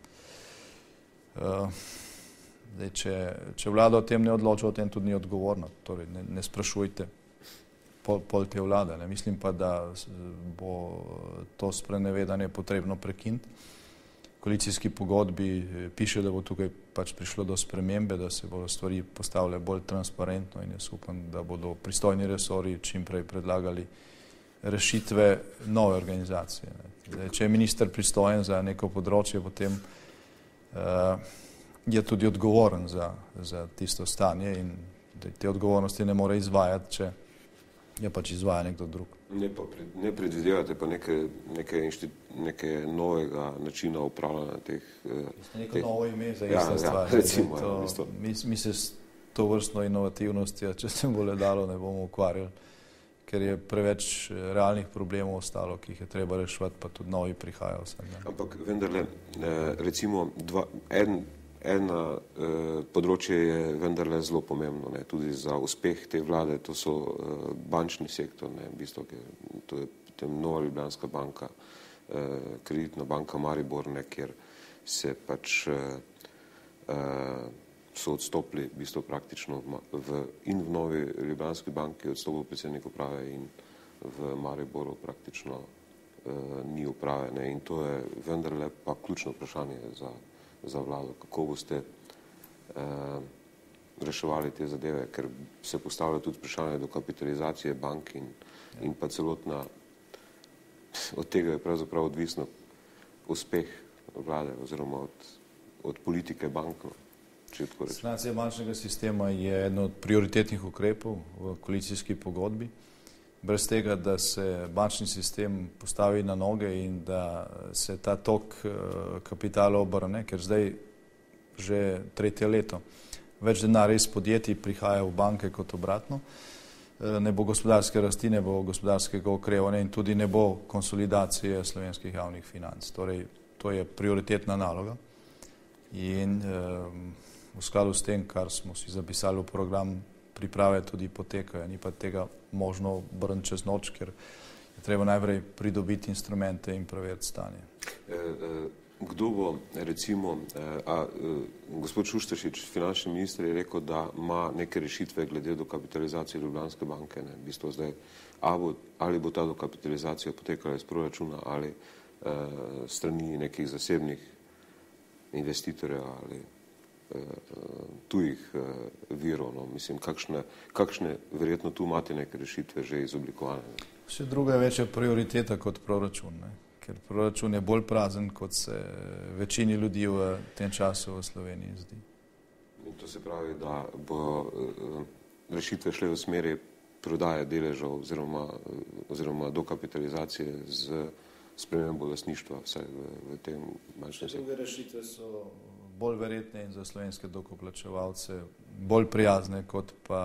Zdaj, če vlada o tem ne odloča, o tem tudi ni odgovorna, torej ne sprašujte pol te vlade. Ne. Mislim pa, da bo to sprenevedanje potrebno prekiniti. V koalicijski pogodbi piše, da bo tukaj pač prišlo do spremembe, da se bodo stvari postavile bolj transparentno in jaz upam, da bodo pristojni resorji čim prej predlagali rešitve nove organizacije. Zdaj, če je minister pristojen za neko področje, potem je tudi odgovoren za tisto stanje in te odgovornosti ne more izvajati, če je pač izvaja nekdo drug. Ne predvidevate pa neke novega načina upravljanja teh... Neko novo ime za ista stvar. Recimo, mi se s to vrstno inovativnostjo, če se bo le dalo, ne bomo ukvarjali, ker je preveč realnih problemov ostalo, ki jih je treba reševati, pa tudi novi prihajajo vsak dan. Ampak vendarle, recimo, eno področje je vendarle zelo pomembno, ne, tudi za uspeh te vlade, to so bančni sektor, ne, v bistvu, to je potem Nova Ljubljanska banka, Kreditna banka Maribor, ne, kjer se pač so odstopili v bistvu praktično in v Novi Ljubljanski banki odstopil predsednik uprave in v Mariboru praktično ni uprave, ne, in to je vendarle pa ključno vprašanje za vlado, kako boste reševali te zadeve, ker se postavlja tudi vprašanje dokapitalizacije bank in pa celotna, od tega je pravzaprav odvisno uspeh vlade oziroma od politike bank. Sanacija bančnega sistema je eno od prioritetnih ukrepov v koalicijski pogodbi. Brez tega, da se bančni sistem postavi na noge in da se ta tok kapitala obrne, ker zdaj že tretje leto več denarja iz podjetij prihaja v banke kot obratno, ne bo gospodarske rasti, ne bo gospodarskega okrevanja in tudi ne bo konsolidacije slovenskih javnih financ. Torej, to je prioritetna naloga in v skladu s tem, kar smo si zapisali v program, priprave tudi potekajo, ni pa tega možno obrniti čez noč, ker je treba najprej pridobiti instrumente in preveriti stanje. Kdo bo, recimo, gospod Šušteršič, finančni minister, je rekel, da ima neke rešitve glede dokapitalizacije Ljubljanske banke, ne, v bistvu zdaj, ali bo ta dokapitalizacija potekala iz proračuna ali strani nekih zasebnih investitorjev ali tujih virov, no, mislim, kakšne, verjetno tu imate neke rešitve že izoblikovane. Še druga je večja prioriteta kot proračun, ne? Ker proračun je bolj prazen, kot se večini ljudi v tem času v Sloveniji zdi. In to se pravi, da bo rešitve šle v smeri prodaje deležev oziroma dokapitalizacije z spremembo lastništva vsaj v tem bančnem sektorju. Druge rešitve so bolj verjetne in za slovenske davkoplačevalce bolj prijazne, kot pa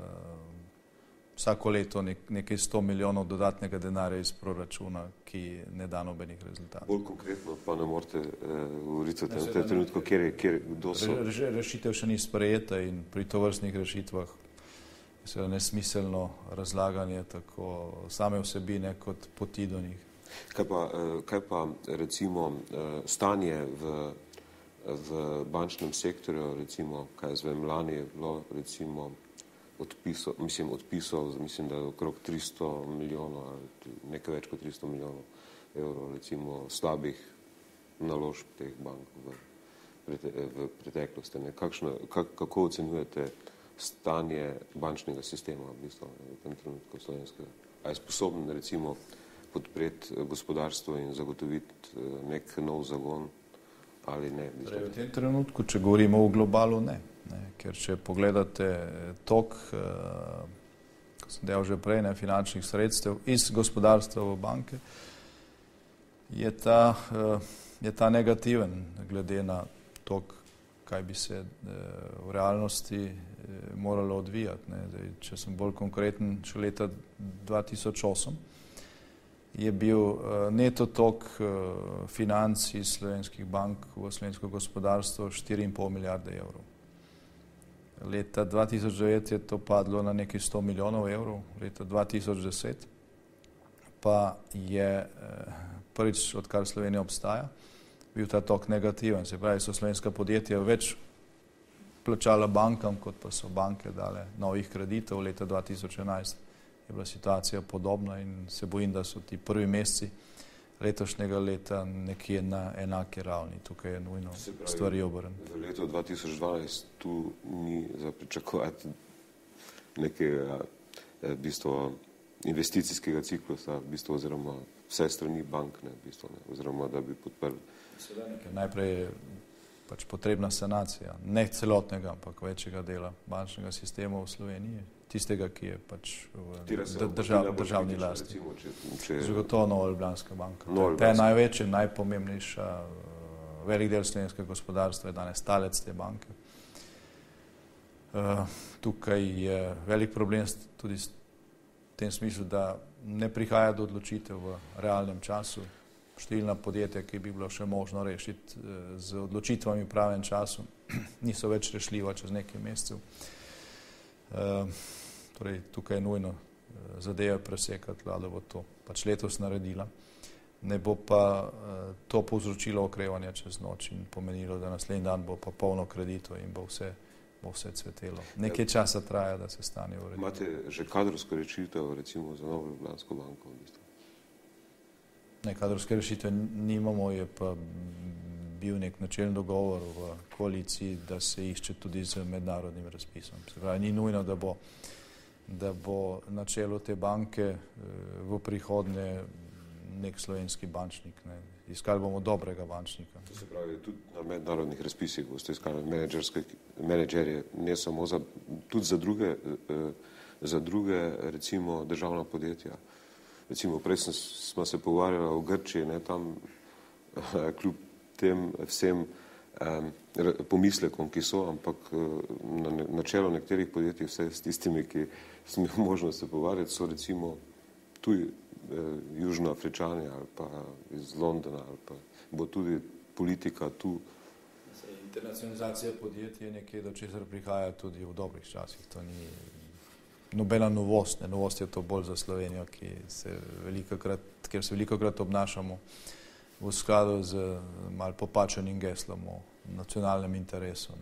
vsako leto nekaj 100 milijonov dodatnega denarja iz proračuna, ki ne da nobenih rezultatov. Bolj konkretno pa ne morete govoriti o tem trenutku, kdo so... Rešitev še ni sprejeta in pri tovrstnih rešitvah je nesmiselno razlaganje tako same vsebine kot poti do njih. Kaj pa recimo stanje v bančnem sektorju, recimo, kaj jaz vem, lani je bilo recimo odpisal, mislim, da je okrog 300 milijonov ali nekaj več kot 300 milijonov evrov, recimo slabih naložb teh bank v preteklosti. Kako ocenjujete stanje bančnega sistema v bistvu v tem trenutku slovenskega? A je sposoben recimo podpreti gospodarstvo in zagotoviti nek nov zagon ali ne? Torej, v tem trenutku, če govorimo o globalu, ne. Ker če pogledate tok, kot sem dejal že prej, finančnih sredstev iz gospodarstva v banke, je ta negativen glede na tok, kaj bi se v realnosti moralo odvijati. Zdaj, če sem bolj konkreten, še leta 2008 je bil neto tok financ iz slovenskih bank v slovensko gospodarstvo 4,5 milijarde evrov. Leta 2009 je to padlo na nekaj 100 milijonov evrov, leta 2010 pa je prvič, odkar Slovenija obstaja, bil ta tok negativen. Se pravi, so slovenska podjetja več plačala bankam, kot pa so banke dale novih kreditov. Leta 2011 je bila situacija podobna in se bojim, da so ti prvi meseci letošnjega leta nekje na enake ravni. Tukaj je nujno stvari obrniti. V letu 2012 tu ni za pričakovati nekega investicijskega ciklusa, oziroma vse strani bank, oziroma da bi podprli. Najprej je pač potrebna sanacija, ne celotnega, ampak večjega dela bančnega sistema v Sloveniji, tistega, ki je pač v državni lasti. Zagotovo Nova Ljubljanska banka. Ta je največja, najpomembnejša, velik del slovenskega gospodarstva je danes talec te banke. Tukaj je velik problem tudi v tem smislu, da ne prihaja do odločitev v realnem času. Številna podjetja, ki bi bilo še možno rešiti z odločitvami v pravem času, niso več rešljiva čez nekaj mesecev. Torej, tukaj je nujno zadeve presekati, vlada bo to pač letos naredila. Ne bo pa to povzročilo okrevanja čez noč in pomenilo, da naslednji dan bo pa polno kreditov in bo vse cvetelo. Nekaj časa traja, da se stanje uredi. Imate že kadrovsko rešitev, recimo za Novo Ljubljansko banko v bistvu? Ne, kadrovske rešitve nimamo, je pa bil nek načelni dogovor v koaliciji, da se išče tudi z mednarodnim razpisom. Se pravi, ni nujno, da bo na čelu te banke v prihodnje nek slovenski bančnik. Iskali bomo dobrega bančnika. To se pravi, tudi na mednarodnih razpisih boste iskali menedžerje, ne samo tudi za druge, recimo, državna podjetja. Recimo, prej smo se pogovarjali o Grčiji, tam kljub tem vsem pomislekom, ki so, ampak na čelu nekaterih podjetij, vse s tistimi, ki smo imeli možnost se pogovarjati, so recimo tuji Južnoafričani ali pa iz Londona, ali pa bo tudi politika tu. Internacionalizacija podjetij je nekaj, do česar prihaja tudi v dobrih časih. To ni nobena novost. Novost je to bolj za Slovenijo, kjer se velikokrat obnašamo v skladu z malo popačenim geslom o nacionalnem interesu.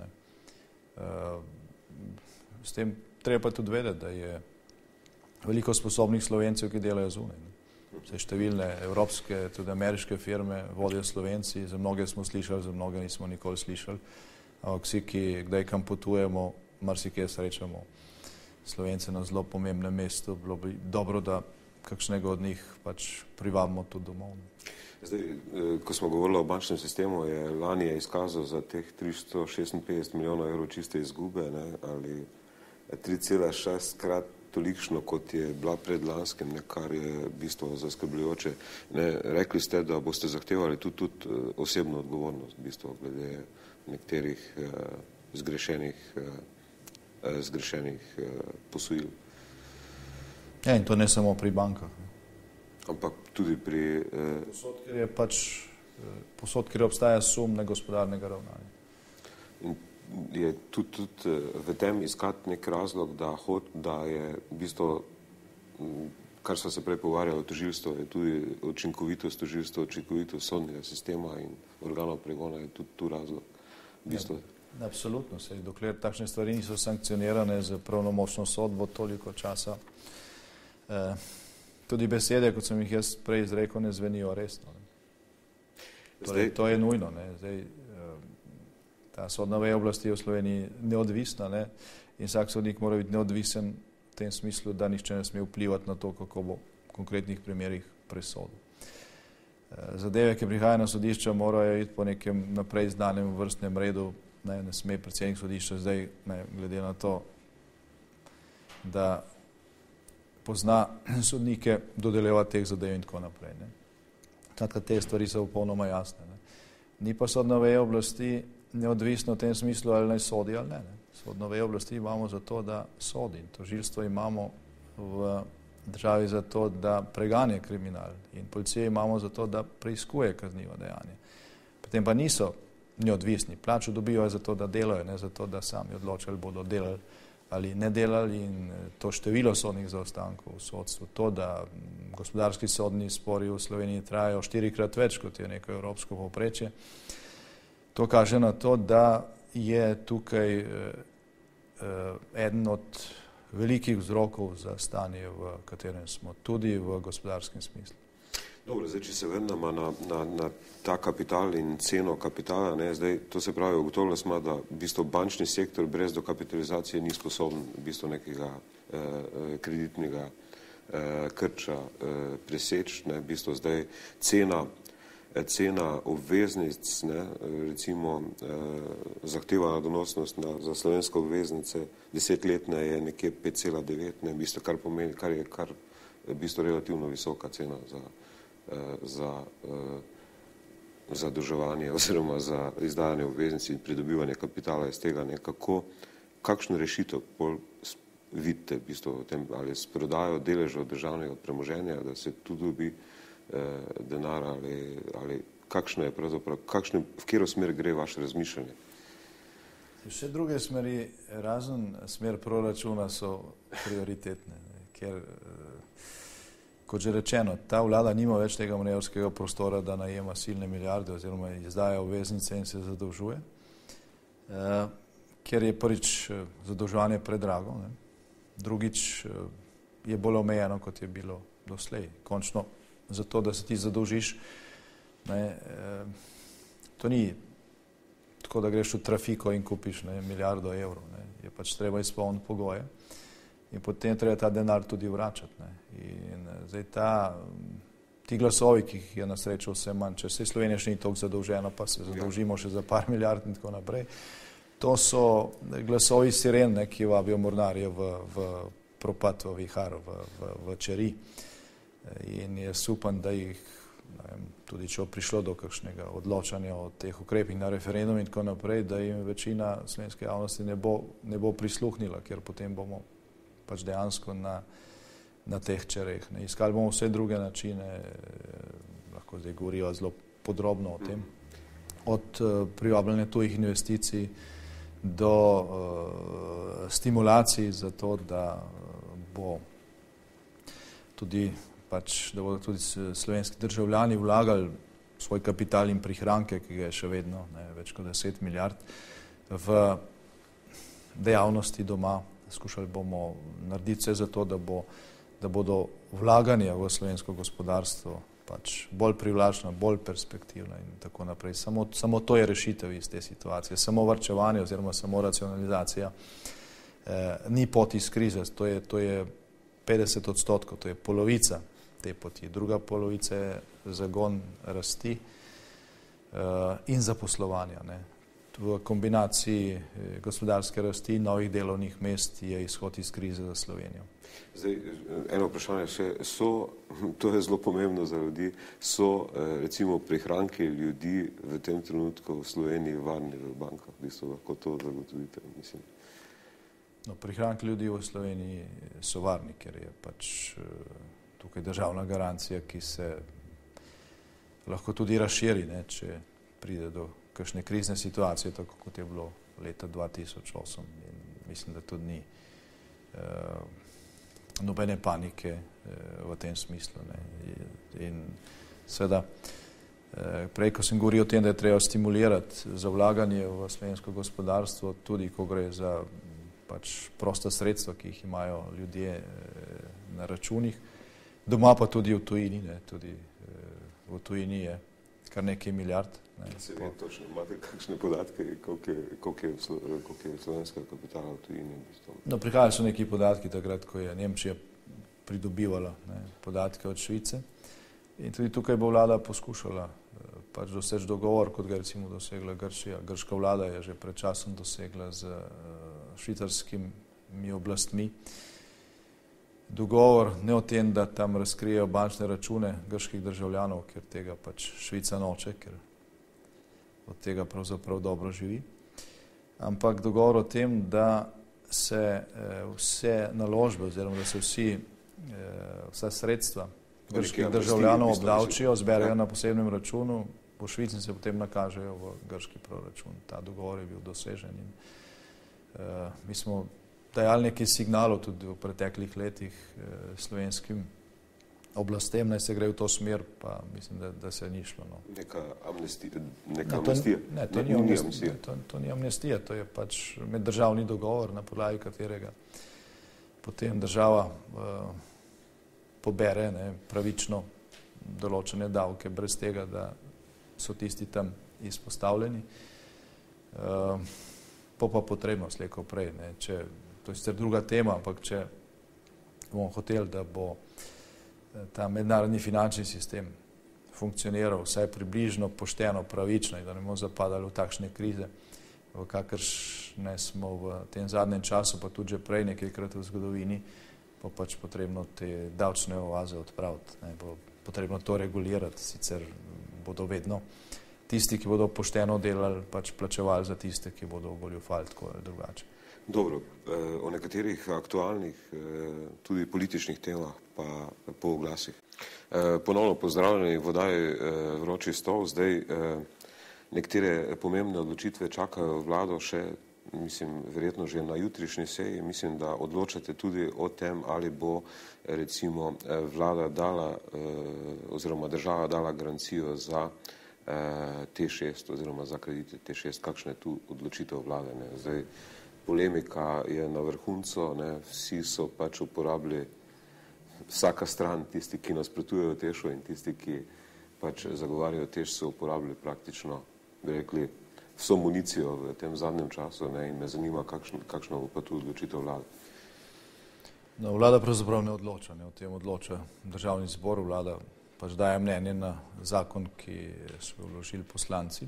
S tem treba pa tudi vedeti, da je veliko sposobnih Slovencev, ki delajo zunaj. Številne evropske, tudi ameriške firme vodijo Slovenci, za mnoge smo slišali, za mnoge nismo nikoli slišali. Vsi, ki kdaj kam potujemo, marsikje srečamo Slovence na zelo pomembnem mestu, bilo bi dobro, da kakšnega od njih pač privabimo tudi domov. Zdaj, ko smo govorili o bančnem sistemu, je lani izkazal za teh 356 milijonov evrov čiste izgube, ali 3,6 krat tolikšno, kot je bila pred lanskim, kar je v bistvu zaskrbljujoče. Rekli ste, da boste zahtevali tudi osebno odgovornost, v bistvu, glede nekaterih zgrešenih posojil. Ja, in to ne samo pri bankah. Ampak tudi pri... Posod, kjer obstaja sum negospodarnega ravnanja. In je tudi v tem iskati nek razlog, da je v bistvu, kar so se prej pogovarjali o tožilstvu, je tudi učinkovitost tožilstva, učinkovitost sodnega sistema in organov pregona je tudi tu razlog. V bistvu. Ja, absolutno. Dokler takšne stvari niso sankcionirane z pravnomočno sodbo toliko časa, tudi besede, kot sem jih jaz prej izrekel, ne zvenijo resno. Torej, to je nujno. Ta sodna veja oblasti je v Sloveniji neodvisna, in vsak sodnik mora biti neodvisen v tem smislu, da nihče ne sme vplivati na to, kako bo v konkretnih primerih presodil. zadeve, ki prihajajo na sodišča, morajo iti po nekem naprej znanem vrstnem redu, ne sme predsednik sodišča zdaj, glede na to, da pozna sodnike, dodeljevati teh zadev in tako naprej. Tako te stvari so popolnoma jasne. Ni pa sodna veja oblasti neodvisno v tem smislu, ali naj sodi ali ne. Sodno vejo oblasti imamo zato, da sodi. Tožilstvo imamo v državi zato, da preganja kriminal in policijo imamo zato, da preiskuje kaznivo dejanje. Potem pa niso neodvisni. Plačo dobijo zato, da delajo, ne zato, da sami odločali bodo delali ali ne delali in to število sodnih zaostankov v sodstvu, to, da gospodarski sodni spori v Sloveniji trajajo 4-krat več, kot je neko evropsko povprečje, to kaže na to, da je tukaj eden od velikih vzrokov za stanje, v katerem smo, tudi v gospodarskem smislu. Dobro, zdaj, če se vrnemo na ta kapital in ceno kapitala, zdaj, to se pravi, ugotovili smo, da v bistvu bančni sektor brez dokapitalizacije ni sposoben v bistvu nekega kreditnega krča preseči, v bistvu zdaj cena obveznic, recimo zahtevana donosnost za slovenske obveznice 10-letne je nekje 5,9, v bistvu, kar pomeni, kar je v bistvu relativno visoka cena za zadolževanje oziroma za izdajanje obveznic in pridobivanje kapitala iz tega. Kakšno rešitev vidite v bistvu v tem, ali s prodajo deležev državnega premoženja, da se tu dobi denar ali kakšno je pravzaprav, v katero smer gre vaše razmišljanje? Še druge smeri, razen smer proračuna, so prioritetne, ker kot že rečeno, ta vlada nima več tega manevrskega prostora, da najema silne milijarde oziroma izdaja obveznice in se zadolžuje, ker je prvič zadolževanje predrago, drugič je bolj omejeno, kot je bilo doslej. Končno zato, da se ti zadolžiš, to ni tako, da greš v trafiko in kupiš milijardo evrov, je pač treba izpolniti pogoje in potem treba ta denar tudi vračati. In zdaj ti glasovi, ki jih je na srečo vse manj, če se Slovenija še ni toliko zadolžena, pa se zadolžimo še za par milijard in tako naprej, to so glasovi siren, ki vabijo mornarje v propad, v vihar, v čeri. In jaz upam, da jih, tudi če bo prišlo do kakšnega odločanja o teh ukrepih na referendum in tako naprej, da jim večina slovenske javnosti ne bo prisluhnila, ker potem bomo pač dejansko na teh čereh. Iskali bomo vse druge načine, lahko zdaj govorijo zelo podrobno o tem, od privabljanja tujih investicij do stimulacij za to, da bodo tudi slovenski državljani vlagali svoj kapital in prihranke, ki ga je še vedno več kot 10 milijard, v dejavnosti doma. Skušali bomo narediti vse za to, da bodo vlaganja v slovensko gospodarstvo pač bolj privlačna, bolj perspektivna in tako naprej. Samo to je rešitev iz te situacije. Samo varčevanje oziroma samo racionalizacija ni pot iz krize. To je 50%, to je polovica te poti. Druga polovica je zagon rasti in zaposlovanja. V kombinaciji gospodarske rasti in novih delovnih mest je izhod iz krize za Slovenijo. Zdaj, eno vprašanje še, to je zelo pomembno za ljudi, so recimo prihranki ljudi v tem trenutku v Sloveniji varni v bankah, v bistvu lahko to zagotovite, mislim? Prihranki ljudi v Sloveniji so varni, ker je pač tukaj državna garancija, ki se lahko tudi razširi, če pride do kakšne krizne situacije, tako kot je bilo leta 2008. In mislim, da tudi ni nobene panike v tem smislu. In seveda, prej, ko sem govoril o tem, da je treba stimulirati za vlaganje v slovensko gospodarstvo, tudi ko gre za pač prosta sredstva, ki jih imajo ljudje na računih, doma pa tudi v tujini, tudi v tujini je kar nekaj milijard. Se ve točno, imate kakšne podatke, koliko je slovenskega kapitala v tujini? Prihajali so neki podatki takrat, ko je Nemčija pridobivala podatke od Švice. In tudi tukaj bo vlada poskušala pač doseči dogovor, kot ga recimo dosegla Grčija. Grška vlada je že pred časom dosegla z švicarskimi oblastmi dogovor, ne o tem, da tam razkrijejo bančne račune grških državljanov, ker tega pač Švica noče, ker od tega pravzaprav dobro živi, ampak dogovor o tem, da se vse naložbe oziroma da se vsa sredstva grških državljanov obdavčijo, zberejo na posebnem računu, po Švici se potem nakažejo v grški proračun. Ta dogovor je bil dosežen in mi smo dajali nekaj signalov tudi v preteklih letih slovenskim oblastem, naj se gre v to smer, pa mislim, da se ni šlo. No. Neka amnestija? Ne, to ni amnestija, to je pač meddržavni dogovor, na podlagi katerega potem država pobere pravično določene davke, brez tega, da so tisti tam izpostavljeni. Pa potrebno slejko prej. To je sicer druga tema, ampak če bomo hoteli, da bo ta mednarodni finančni sistem funkcioniral vsaj približno pošteno, pravično in da ne bomo zapadali v takšne krize, v kakršne smo v tem zadnjem času, pa tudi že prej nekajkrat v zgodovini, pa pač potrebno te davčne oaze odpraviti. Bo potrebno to regulirati, sicer bodo vedno tisti, ki bodo pošteno delali, pač plačevali za tiste, ki bodo goljufali tako ali drugače. Dobro, o nekaterih aktualnih, tudi političnih temah pa po oglasih. Ponovno pozdravljeni v oddaji Vroči stol. Zdaj nekatere pomembne odločitve čakajo vlado še, mislim, verjetno že na jutrišnji seji. Mislim, da odločate tudi o tem, ali bo recimo vlada dala oziroma država dala garancijo za T6 oziroma za kredite T6. Kakšna je tu odločitev vlade? Zdaj, polemika je na vrhuncu, vsi so pač uporabili, vsaka stran, tisti, ki nasprotujejo Tešu in tisti, ki pač zagovarjajo Teš, so uporabili praktično, bi rekli, vso municijo v tem zadnjem času in me zanima, kakšna bo pa tu odločitev vlade. No, vlada pravzaprav ne odloča, o tem odloča državni zbor, vlada pač daje mnenje na zakon, ki so ga vložili poslanci.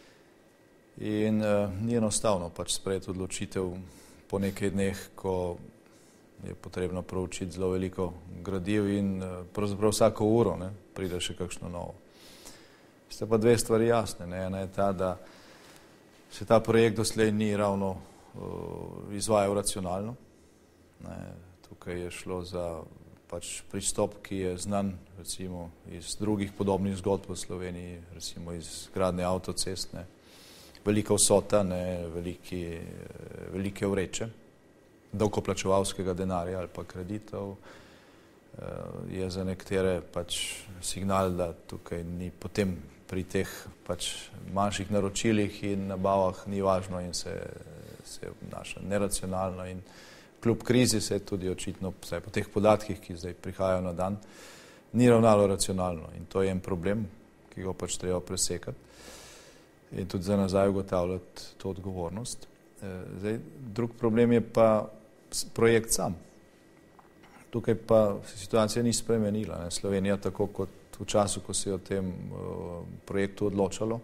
In ni enostavno pač sprejeti odločitev po nekaj dneh, ko je potrebno proučiti zelo veliko gradiv in pravzaprav vsako uro pride še kakšno novo. Sta pa dve stvari jasne. Ena je ta, da se ta projekt doslej ni ravno izvajal racionalno. Tukaj je šlo za pač pristop, ki je znan recimo iz drugih podobnih zgodb v Sloveniji, recimo iz gradnje avtocest, velika vsota, velike vreče davkoplačevalskega denarja ali pa kreditov, je za nekatere pač signal, da tukaj ni potem pri teh pač manjših naročilih in nabavah ni važno in se obnaša neracionalno in kljub krizi se tudi očitno, vsaj po teh podatkih, ki zdaj prihajajo na dan, ni ravnalo racionalno in to je en problem, ki ga pač treba presekati in tudi za nazaj ugotavljati to odgovornost. Zdaj, drug problem je pa projekt sam. Tukaj pa se situacija ni spremenila. Slovenija, tako kot v času, ko se je o tem projektu odločalo,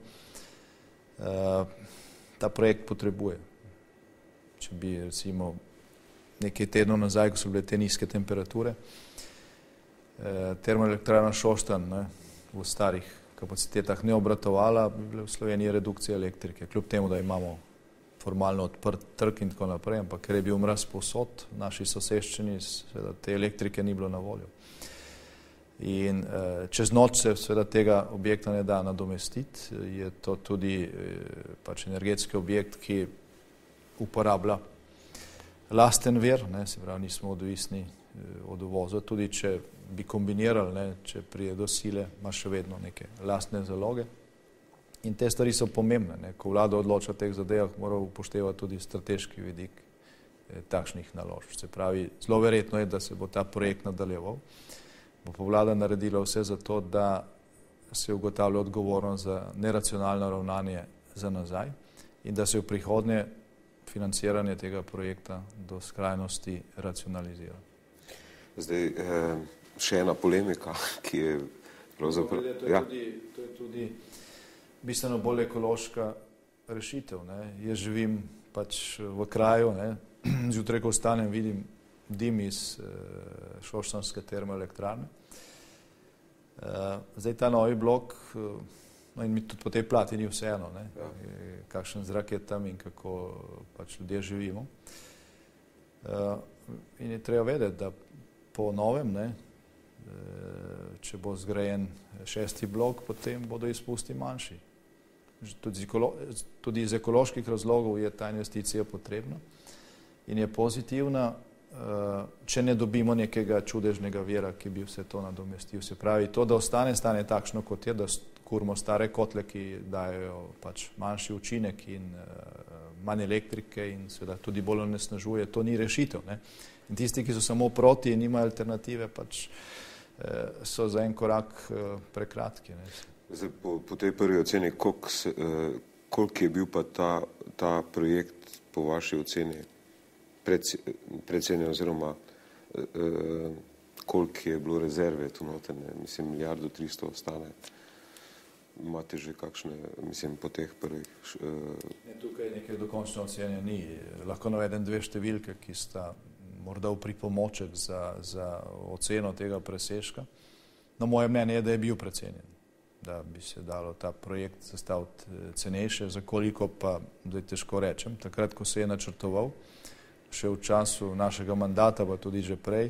ta projekt potrebuje. Če bi recimo nekaj tednov nazaj, ko so bile te nizke temperature, termoelektrarna Šoštanj v starih kapacitetah ne obratovala, bi bile v Sloveniji redukcije elektrike, kljub temu, da imamo formalno odprt trg in tako naprej, ampak ker je bil mraz povsod v naši soseščini, seveda te elektrike ni bilo na voljo. In čez noč se seveda tega objekta ne da nadomestiti, je to tudi pač energetski objekt, ki uporablja lasten vir, se pravi, nismo odvisni od uvoza, tudi če bi kombinirali, če prije do sile, ima še vedno neke lastne zaloge. In te stvari so pomembne. Ko vlada odloča o teh zadevah, mora upoštevati tudi strateški vidik takšnih naložb. Se pravi, zelo verjetno je, da se bo ta projekt nadaljeval. Bo pa vlada naredila vse za to, da se ugotavlja odgovornost za neracionalno ravnanje za nazaj in da se v prihodnje financiranje tega projekta do skrajnosti racionalizira. Zdaj, še ena polemika, ki je To je tudi bistveno bolj ekološka rešitev. Jaz živim pač v kraju, zjutraj, ko vstanem, vidim dim iz šoštanjske termoelektrarne. Zdaj ta novi blok, in mi tudi po tej plati ni vseeno, kakšen zrak je tam in kako pač ljudje živimo. In je treba vedeti, da po novem, če bo zgrajen 6. blok, potem bodo izpusti manjši. Tudi iz ekoloških razlogov je ta investicija potrebna in je pozitivna, če ne dobimo nekega čudežnega vira, ki bi vse to nadomestil. Se pravi, to, da ostane stanje takšno, kot je, da kurimo stare kotle, ki dajo pač manjši učinek in manj elektrike in seveda tudi bolj onesnažuje, to ni rešitev. In tisti, ki so samo proti in nimajo alternative, pač so za en korak prekratki. Zdaj, po tej prvi oceni, koliko je bil pa ta projekt po vaši oceni precenjen oziroma koliko je bilo rezerve tu notene, mislim, 1,300 ostane. Imate že kakšne, mislim, po teh prvih... Tukaj nekaj dokončno ocene ni. Lahko navedem 2 številke, ki sta morda v pripomoček za oceno tega presežka. No, moje mnenje je, da je bil precenjen, da bi se dalo ta projekt zastaviti cenejše, za koliko pa zdaj težko rečem. Takrat, ko se je načrtoval, še v času našega mandata, pa tudi že prej,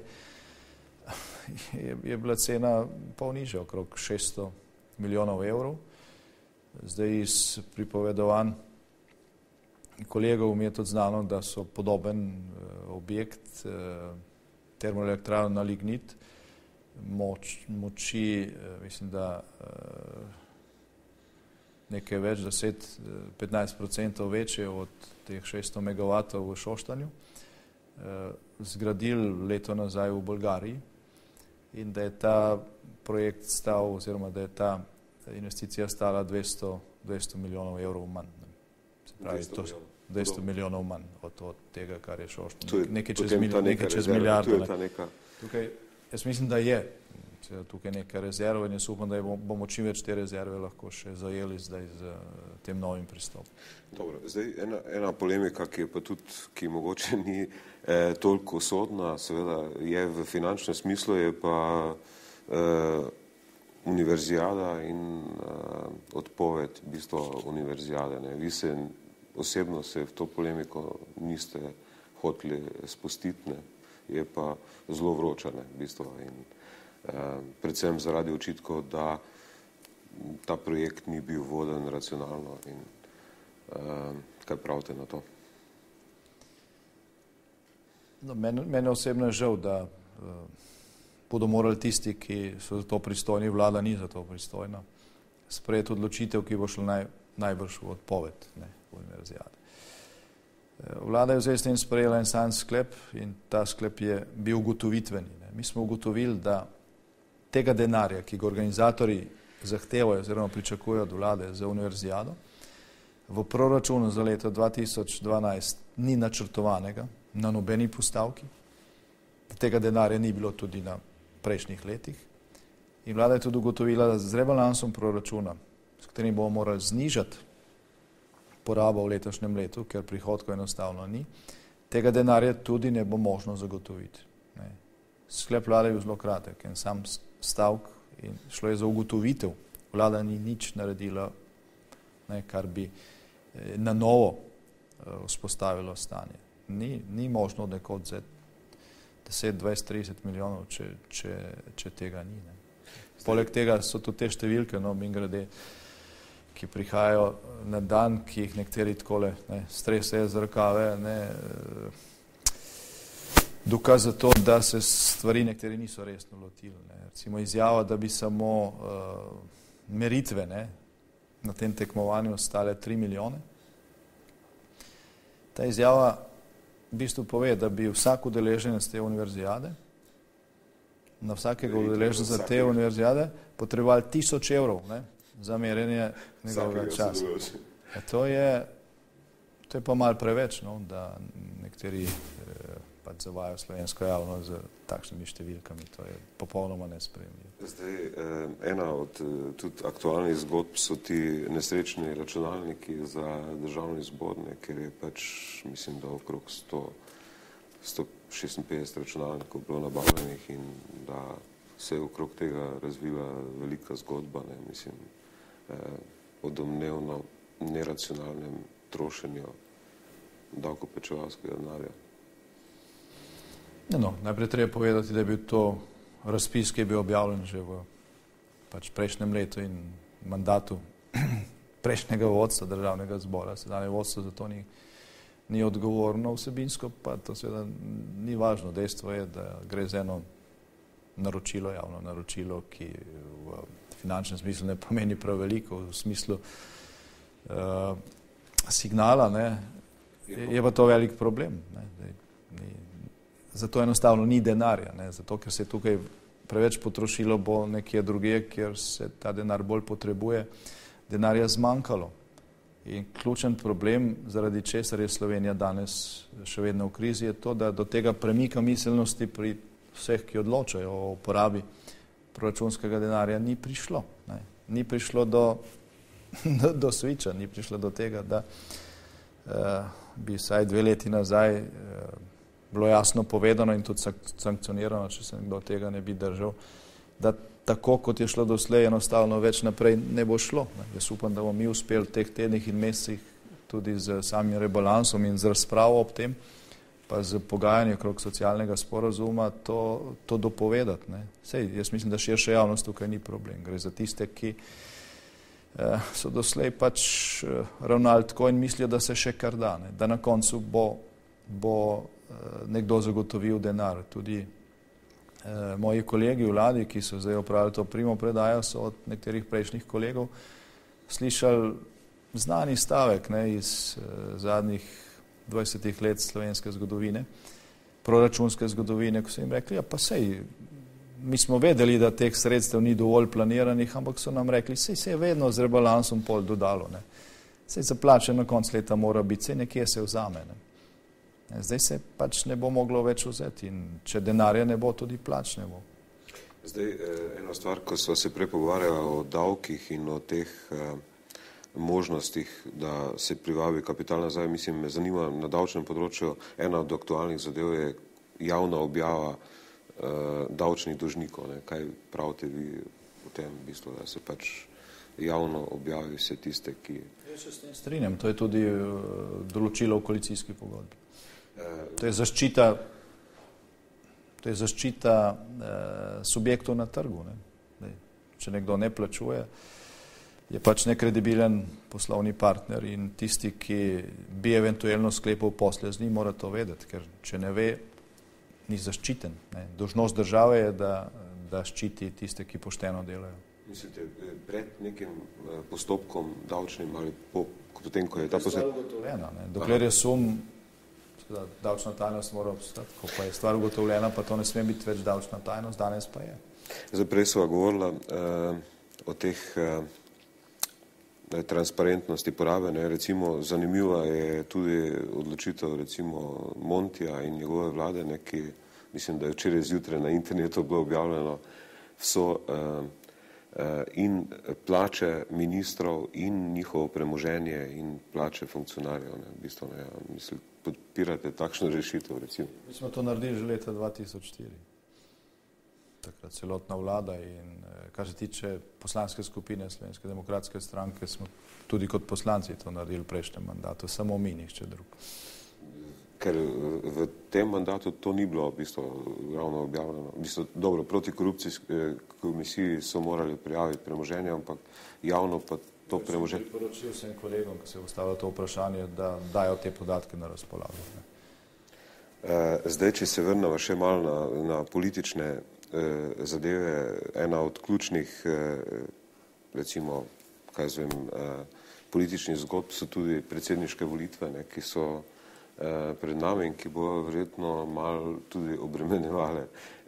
je bila cena pol nižja, okrog 600 milijonov evrov. Zdaj iz pripovedovanj kolegov mi je tudi znano, da so podoben objekt termoelektrarno na lignit moči, mislim, da nekaj več, 10-15% večje od teh 600 megavatov v Šoštanju, zgradili leto nazaj v Bolgariji in da je ta projekt stal, oziroma da je ta investicija stala 200 milijonov evrov manj. Se pravi, 200 milijonov manj od tega, kar je Šoštanj. Nekaj čez milijardo. Tukaj, jaz mislim, da je tukaj neka rezerva in jaz upam, da bomo čim več te rezerve lahko še zajeli zdaj z tem novim pristopom. Dobro, zdaj ena polemika, ki je pa tudi, ki mogoče ni toliko sodna, seveda je v finančnem smislu, je pa univerzijada in odpoved v bistvu univerzijade. Vi se osebno v to polemiko niste hoteli spustiti, je pa zelo vroča, v bistvu, in predvsem zaradi očitkov, da ta projekt ni bil voden racionalno in kaj pravite na to? No, mene osebno je žal, da bodo morali tisti, ki so za to pristojni, vlada ni za to pristojna, sprejeti odločitev, ki bo šla najbrž v odpoved univerzijade. Vlada je zdaj s tem sprejela en sam sklep in ta sklep je bil ugotovitveni. Mi smo ugotovili, da tega denarja, ki ga organizatorji zahtevajo oziroma pričakujejo od vlade za univerzijado, v proračunu za leto 2012 ni načrtovanega na nobeni postavki. Tega denarja ni bilo tudi na prejšnjih letih. In vlada je tudi ugotovila, da z rebalansom proračuna, s katerim bomo morali znižati porabo v letošnjem letu, ker prihodkov enostavno ni, tega denarja tudi ne bo možno zagotoviti. Sklep vlade je bil zelo kratek, en sam stavk in šlo je za ugotovitev. Vlada ni nič naredila, kar bi na novo vzpostavilo stanje. Ni možno nekod vzeti 10, 20, 30 milijonov, če tega ni. Poleg tega so tudi te številke, mimogrede, ki prihajajo na dan, ki jih nekateri takole stresejo z rokave, dokaz za to, da se stvari nekateri niso resno lotili. Recimo izjava, da bi samo meritve na tem tekmovanju stale 3 milijone. Ta izjava v bistvu pove, da bi vsak udeleženec te univerzijade, na vsakega udeleženca te univerzijade potrebovali 1000 evrov za merjenje njegovega časa. To je pa malo preveč, da nekateri pač zavajajo slovensko javnost z takšnimi številkami. To je popolnoma nesprejemljivo. Zdaj, ena od tudi aktualnih zgodb so ti nesrečni računalniki za državni zbor, ker je pač, mislim, da okrog 156 računalnikov bilo nabavljenih in da se je okrog tega razvila velika zgodba, mislim, o domnevno neracionalnem trošenju davkoplačevalskega denarja. Najprej treba povedati, da je bil to razpis, ki je bil objavljen že v prejšnjem letu in mandatu prejšnjega vodstva državnega zbora. Sedanje vodstvo za to ni odgovorno, vsebinsko pa to seveda ni važno. Dejstvo je, da gre za eno naročilo, javno naročilo, ki v finančnem smislu ne pomeni prav veliko, v smislu signala, je pa to velik problem. Zato enostavno ni denarja, zato ker se je tukaj preveč potrošilo, bo nekje drugje, kjer se ta denar bolj potrebuje, denarja zmanjkalo. In ključen problem, zaradi česar je Slovenija danes še vedno v krizi, je to, da do tega premika miselnosti pri vseh, ki odločajo o uporabi proračunskega denarja, ni prišlo. Ni prišlo do switcha, ni prišlo do tega, da bi vsaj 2 leti nazaj bilo jasno povedano in tudi sankcionirano, če se nekdo tega ne bi držal, da tako, kot je šlo doslej, enostavno več naprej ne bo šlo. Jaz upam, da bomo mi uspeli v teh tednih in mesecih tudi z samim rebalansom in z razpravo ob tem, pa z pogajanjem okrog socialnega sporazuma to dopovedati. Sej, jaz mislim, da širša javnost tukaj ni problem. Gre za tiste, ki so doslej ravnali tako in mislijo, da se še kar da, da na koncu bo nekdo zagotovil denar. Tudi moji kolegi v vladi, ki so zdaj opravili to primo predajo, so od nekaterih prejšnjih kolegov slišali znani stavek iz zadnjih 20 let slovenske zgodovine, proračunske zgodovine, ko so jim rekli, pa sej, mi smo vedeli, da teh sredstev ni dovolj planiranih, ampak so nam rekli, sej se je vedno z rebalansom pol dodalo. Sej za plače na konc leta mora biti, sej nekje se vzame. Zdaj se ne bo moglo več vzeti in če denarja ne bo, tudi plač ne bo. Zdaj, ena stvar, ko smo se prej pogovarjali o davkih in o teh možnostih, da se privabi kapital nazaj, mislim, me zanima na davčnem področju, ena od aktualnih zadev je javna objava davčnih dolžnikov. Kaj pravite vi o tem, v bistvu, da se javno objavi vse tiste, ki... Jaz se s tem strinjam, to je tudi določilo v koalicijski pogodbi. To je zaščita subjektov na trgu. Če nekdo ne plačuje, je nekredibilen poslovni partner in tisti, ki bi eventualno sklepal posle z njim, mora to vedeti, ker če ne ve, ni zaščiten. Dolžnost države je, da ščiti tiste, ki pošteno delajo. Mislite, pred nekim postopkom davčnim ali potem, ko je ta postopek ugotovljena? Dokler je sum, davčna tajnost mora obstati, ko pa je stvar ugotovljena, pa to ne sme biti več davčna tajnost, danes pa je. Zdaj, prej sva govorila o teh transparentnosti porabe, recimo zanimiva je tudi odločitev recimo Montija in njegove vlade, ki mislim, da je včeraj zjutraj na internetu bilo objavljeno vso in plače ministrov in njihovo premoženje in plače funkcionarjev. V bistvu, mislim, podpirate takšno rešitev, recimo? Mi smo to naredili že leta 2004. Takrat celotna vlada in kar se tiče poslanske skupine Slovenske demokratske stranke, smo tudi kot poslanci to naredili v prejšnjem mandatu, samo mi, nihče drug. Ker v tem mandatu to ni bilo v bistvu ravno objavljeno. V bistvu, dobro, proti korupcijski komisiji so morali prijaviti premoženje, ampak javno pa to premoženje... Priporočil sem kolegom, ko se je postavilo to vprašanje, da dajo te podatke na razpolago. Zdaj, če se vrnemo še malo na politične zadeve, ena od ključnih, recimo, političnih zgodb so tudi predsedniške volitve, ki so pred nami in ki bojo verjetno malo tudi obremenjevale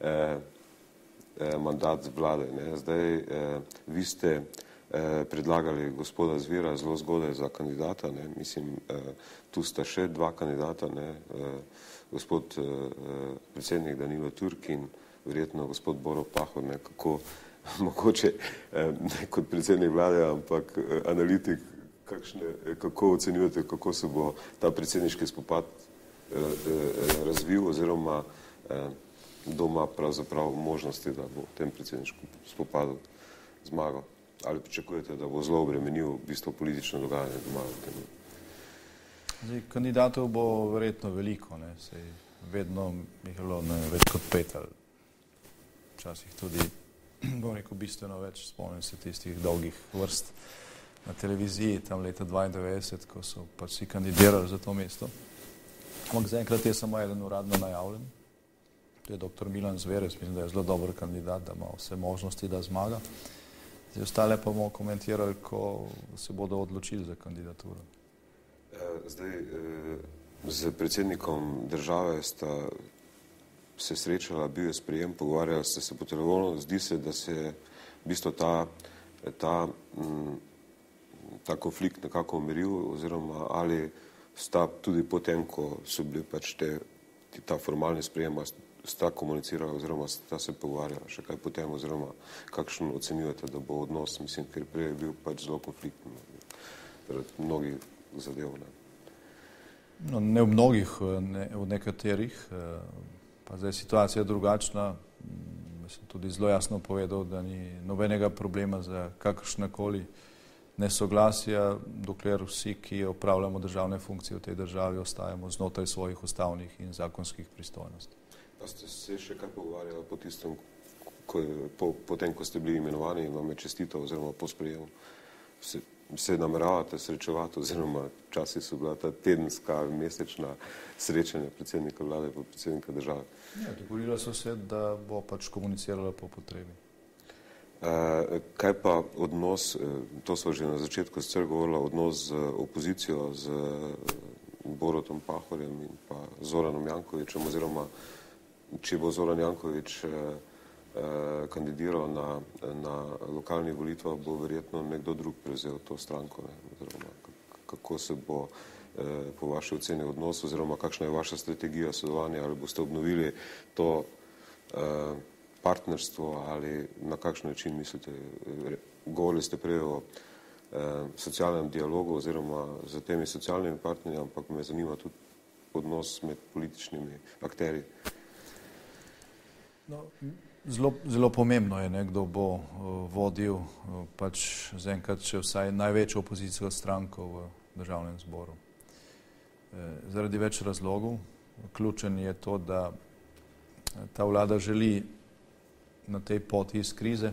mandat vlade. Zdaj, vi ste predlagali gospoda Zvira zelo zgodaj za kandidata, mislim, tu sta še 2 kandidata, gospod predsednik Danilo Turk in verjetno gospod Boro Pahor, kako mogoče ne kot predsednik vlade, ampak analitik, kako ocenjujete, kako se bo ta predsedniški spopad razvil oziroma doma pravzaprav možnosti, da bo v tem predsedniškem spopadu zmagal? Ali pričakujete, da bo zelo obremenil v bistvu politično dogajanje doma v tem? Zdaj, kandidatov bo verjetno veliko, ne? Sej vedno jih je bilo več kot 5 ali včasih tudi, bom rekel, bistveno več. Spomnim se tistih dolgih vrst na televiziji tam leta 92, ko so pač vsi kandidirali za to mesto. Ampak zaenkrat je samo eden uradno najavljen. To je dr. Milan Zverec, mislim, da je zelo dober kandidat, da ima vse možnosti, da zmaga. Zdaj ostale pa bomo komentirali, ko se bodo odločili za kandidaturo. Zdaj, z predsednikom države sta se srečala, bil je sprejem, pogovarjali ste se po telefonu. Zdi se, da se je v bistvu ta konflikt nekako umiril, oziroma ali sta tudi potem, ko so bili pač ta formalni sprejem, sta komunicirala oziroma sta se pogovarjala še kaj potem, oziroma kakšen ocenjujete, da bo odnos, mislim, ker prej je bil pač zelo konfliktno zaradi mnogih zadev. No, ne v mnogih, v nekaterih, pa zdaj situacija je drugačna. Sem tudi zelo jasno povedal, da ni nobenega problema za kakršnakoli nesoglasja, dokler vsi, ki opravljamo državne funkcije v tej državi, ostajamo znotraj svojih ustavnih in zakonskih pristojnosti. Pa ste se še kaj pogovarjali po tistem, potem, ko ste bili imenovani in vam je čestitev oziroma po sprejemu? Se nameravate srečevati, oziroma včasih so bila ta tedenska, mesečna srečanja predsednika vlade pa predsednika države? Ja, dogovorila so se, da bo pač komunicirala po potrebi. Kaj pa odnos, to smo že na začetku sicer govorila, odnos z opozicijo, z Borutom Pahorjem in pa Zoranom Jankovićem, oziroma če bo Zoran Janković kandidiral na lokalnih volitvah, bo verjetno nekdo drug prevzel to stranko, oziroma kako se bo po vaši oceni odnos, oziroma kakšna je vaša strategija sodelovanja, ali boste obnovili to partnerstvo, ali na kakšen način mislite? Govorili ste prej o socialnem dialogu oziroma z temi socialnimi partnerji, ampak me zanima tudi odnos med političnimi akterji. No, zelo pomembno je, kdo bo vodil pač zaenkrat še vsaj največjo opozicijsko stranko v državnem zboru. Zaradi več razlogov. Ključen je to, da ta vlada želi na tej poti iz krize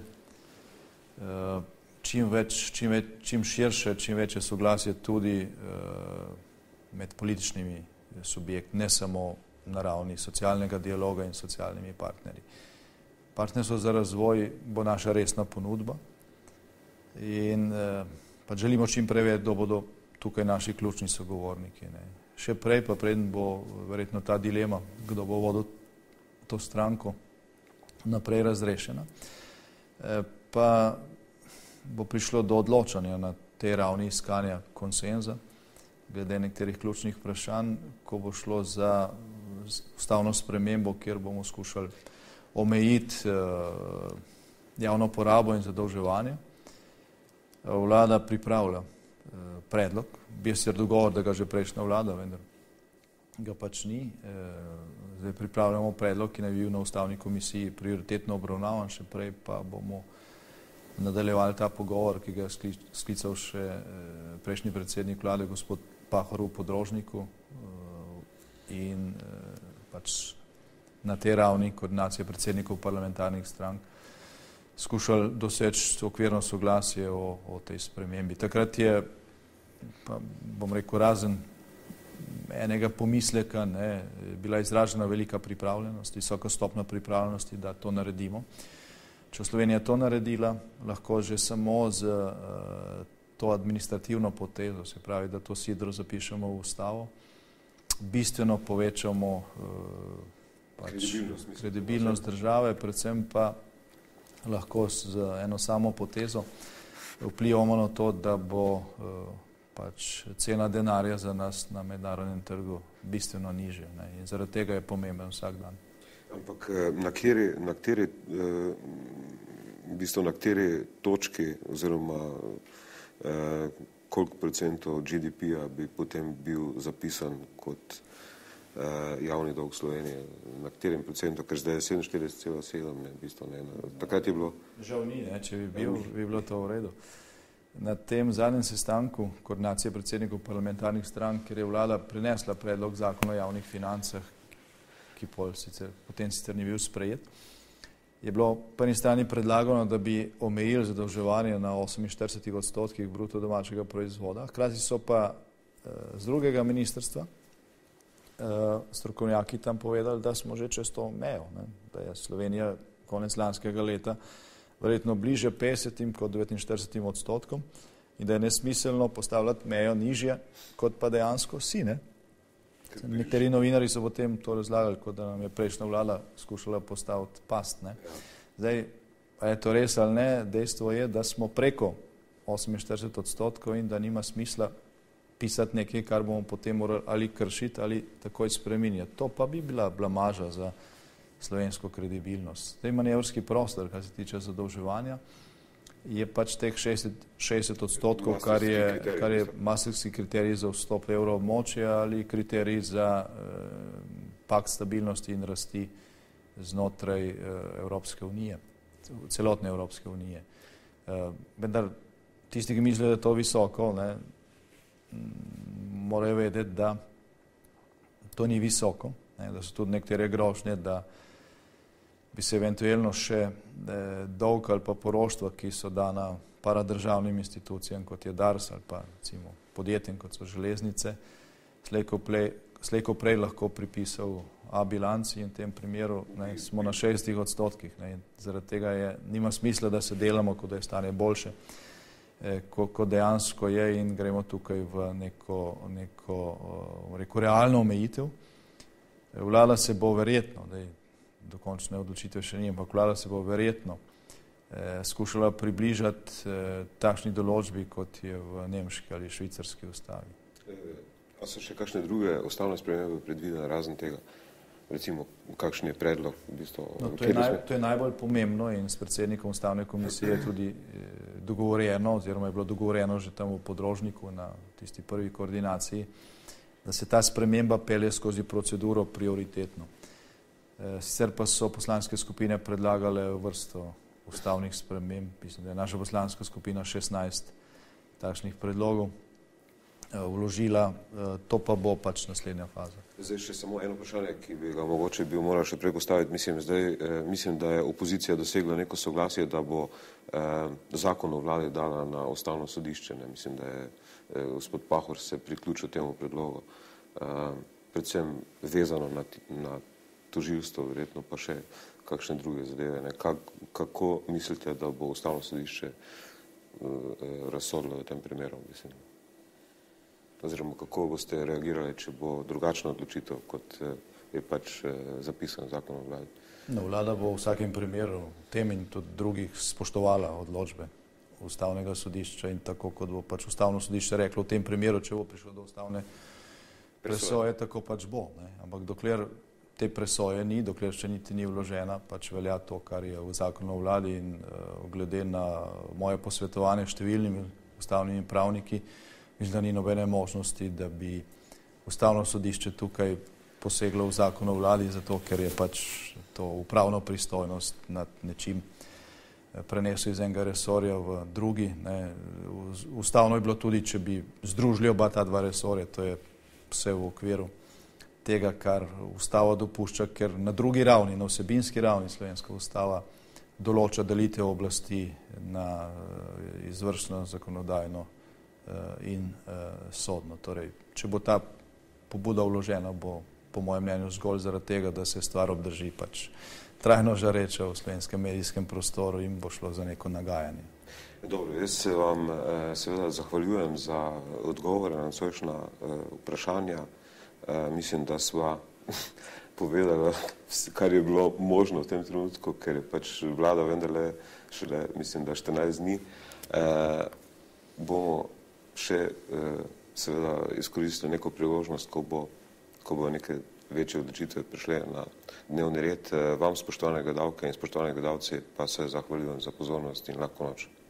čim širše, čim večje soglasje tudi med političnimi subjekti, ne samo na ravni socialnega dialoga in socialnimi partnerji. Partnerstvo za razvoj bo naša resna ponudba in pa želimo čim prej vedeti, da bodo tukaj naši ključni sogovorniki. Še prej pa preden bo verjetno ta dilema, kdo bo vodil to stranko, naprej razrešena, pa bo prišlo do odločanja na tej ravni iskanja konsenza glede nekaterih ključnih vprašanj, ko bo šlo za ustavno spremembo, kjer bomo skušali omejiti javno porabo in zadolževanje. Vlada pripravlja predlog, bil je dogovor, da ga že prejšnja vlada, vendar ga pač ni. Zdaj pripravljamo predlog, ki naj bi bil na ustavni komisiji prioritetno obravnavan, še prej pa bomo nadaljevali ta pogovor, ki ga je sklical še prejšnji predsednik vlade, gospod Pahor v Podrožniku, in pač na tej ravni koordinacije predsednikov parlamentarnih strank skušali doseči okvirno soglasje o tej spremembi. Takrat je, pa bom rekel, razen enega pomisleka, bila izražena velika pripravljenost, visoka stopnja pripravljenosti, da to naredimo. Če Slovenija to naredila, lahko že samo z to administrativno potezo, se pravi, da to sidro zapišemo v ustavo, bistveno povečamo kredibilnost države, predvsem pa lahko z eno samo potezo vplivamo na to, da bo pač cena denarja za nas na mednarodnem trgu bistveno nižja, ne, in zaradi tega je pomemben vsak dan. Ampak na kateri točki oziroma koliko procentov GDP-ja bi potem bil zapisan kot javni dolg Slovenije, na katerem procentu, ker zdaj je 47,7, ne, v bistvu ne. Takrat je bilo... Žal ni, ne, če bi bilo to v redu. Na tem zadnjem sestanku koordinacije predsednikov parlamentarnih strank, kjer je vlada prinesla predlog zakona o javnih financah, ki potem sicer ni bil sprejet, je bilo po eni strani predlagano, da bi omejili zadolževanje na 48% bruto domačega proizvoda. Hkrati so pa z drugega ministrstva strokovnjaki tam povedali, da smo že čez to mejo, ne, da je Slovenija konec lanskega leta verjetno bliže 50 kot 49% in da je nesmiselno postavljati mejo nižje, kot pa dejansko si, ne. Nekateri novinari so potem to razlagali, kot da nam je prejšnja vlada skušala postaviti past, ne. Zdaj, a je to res ali ne, dejstvo je, da smo preko 48% in da nima smisla pisati nekaj, kar bomo potem morali ali kršiti ali takoj spreminjati. To pa bi bila blamaža za slovensko kredibilnost. Zdaj, manevrski prostor, kar se tiče zadolževanja, je pač teh 60%, kar je maastrichtski kriterij za vstop v evroobmočje ali kriterij za pakt stabilnosti in rasti znotraj Evropske unije, celotne Evropske unije. Vendar tisti, ki mislijo, da je to visoko, ne, morajo vedeti, da to ni visoko, ne, da so tudi nekatere grožnje, da bi se eventualno še dolg ali pa poroštva, ki so dana paradržavnim institucijam, kot je Dars ali pa recimo podjetjem, kot so železnice, slejko prej lahko pripisal A bilanci in v tem primeru, ne, smo na 60%. Ne, zaradi tega nima smisla, da se delamo, kot da je stanje boljše, ko dejansko je, in gremo tukaj v neko realno omejitev. Vlada se bo verjetno, dokončne odločitve še ni, ampak vlada se bo verjetno skušala približati takšni določbi, kot je v nemški ali švicarski ustavi. A so še kakšne druge ustavne spremembe predvidene razen tega? Recimo, kakšen je predlog? V bistvu, to je najbolj pomembno in s predsednikom ustavne komisije tudi dogovorjeno, oziroma je bilo dogovorjeno že tam v Podrožniku na tisti prvi koordinaciji, da se ta sprememba pelje skozi proceduro prioritetno. Sicer pa so poslanske skupine predlagale vrsto ustavnih sprememb, mislim, da je naša poslanska skupina 16 takšnih predlogov vložila, to pa bo pač naslednja faza. Zdaj še samo eno vprašanje, ki bi ga mogoče bil moral še prej postaviti. Mislim, da je opozicija dosegla neko soglasje, da bo zakon o vladi dala na ustavno sodišče. Ne? Mislim, da je gospod Pahor se priključil temu predlogu, predvsem vezano na tožilstvo, verjetno pa še kakšne druge zadeve. Ne? Kako mislite, da bo ustavno sodišče razsodilo v tem primeru? Mislim, oziroma kako boste reagirali, če bo drugačna odločitev, kot je pač zapisan zakon o vladi? No, vlada bo v vsakem primeru tem in tudi drugih spoštovala odločbe ustavnega sodišča in tako, kot bo pač ustavno sodišče reklo v tem primeru, če bo prišlo do ustavne presoje, tako pač bo. Ne? Ampak dokler te presoje ni, dokler še niti ni vložena, pač velja to, kar je v zakonu o vladi in glede na moje posvetovanje številnimi ustavnimi pravniki, mislim, da ni nobene možnosti, da bi ustavno sodišče tukaj poseglo v zakon o vladi, zato ker je pač to upravno pristojnost nad nečim prenesel iz enega resorja v drugi. Ne. Ustavno je bilo tudi, če bi združili oba ta dva resorja, to je vse v okviru tega, kar ustava dopušča, ker na drugi ravni, na vsebinski ravni slovenska ustava določa delitev oblasti na izvršno, zakonodajno in sodno. Torej, če bo ta pobuda vložena, bo po mojem mnenju zgolj zaradi tega, da se stvar obdrži pač trajno žareča v slovenskem medijskem prostoru in bo šlo za neko nagajanje. Dobro, jaz se vam seveda zahvaljujem za odgovore na nocojšnja vprašanja. Mislim, da sva povedala, kar je bilo možno v tem trenutku, ker je pač vlada vendarle šele, mislim, da 14 dni. Bomo še seveda izkoristili neko priložnost, ko bo neke večje odločitve prišle na dnevni red. Vam, spoštovane gledalke in spoštovane gledalci, pa se zahvaljujem za pozornost in lahko noč.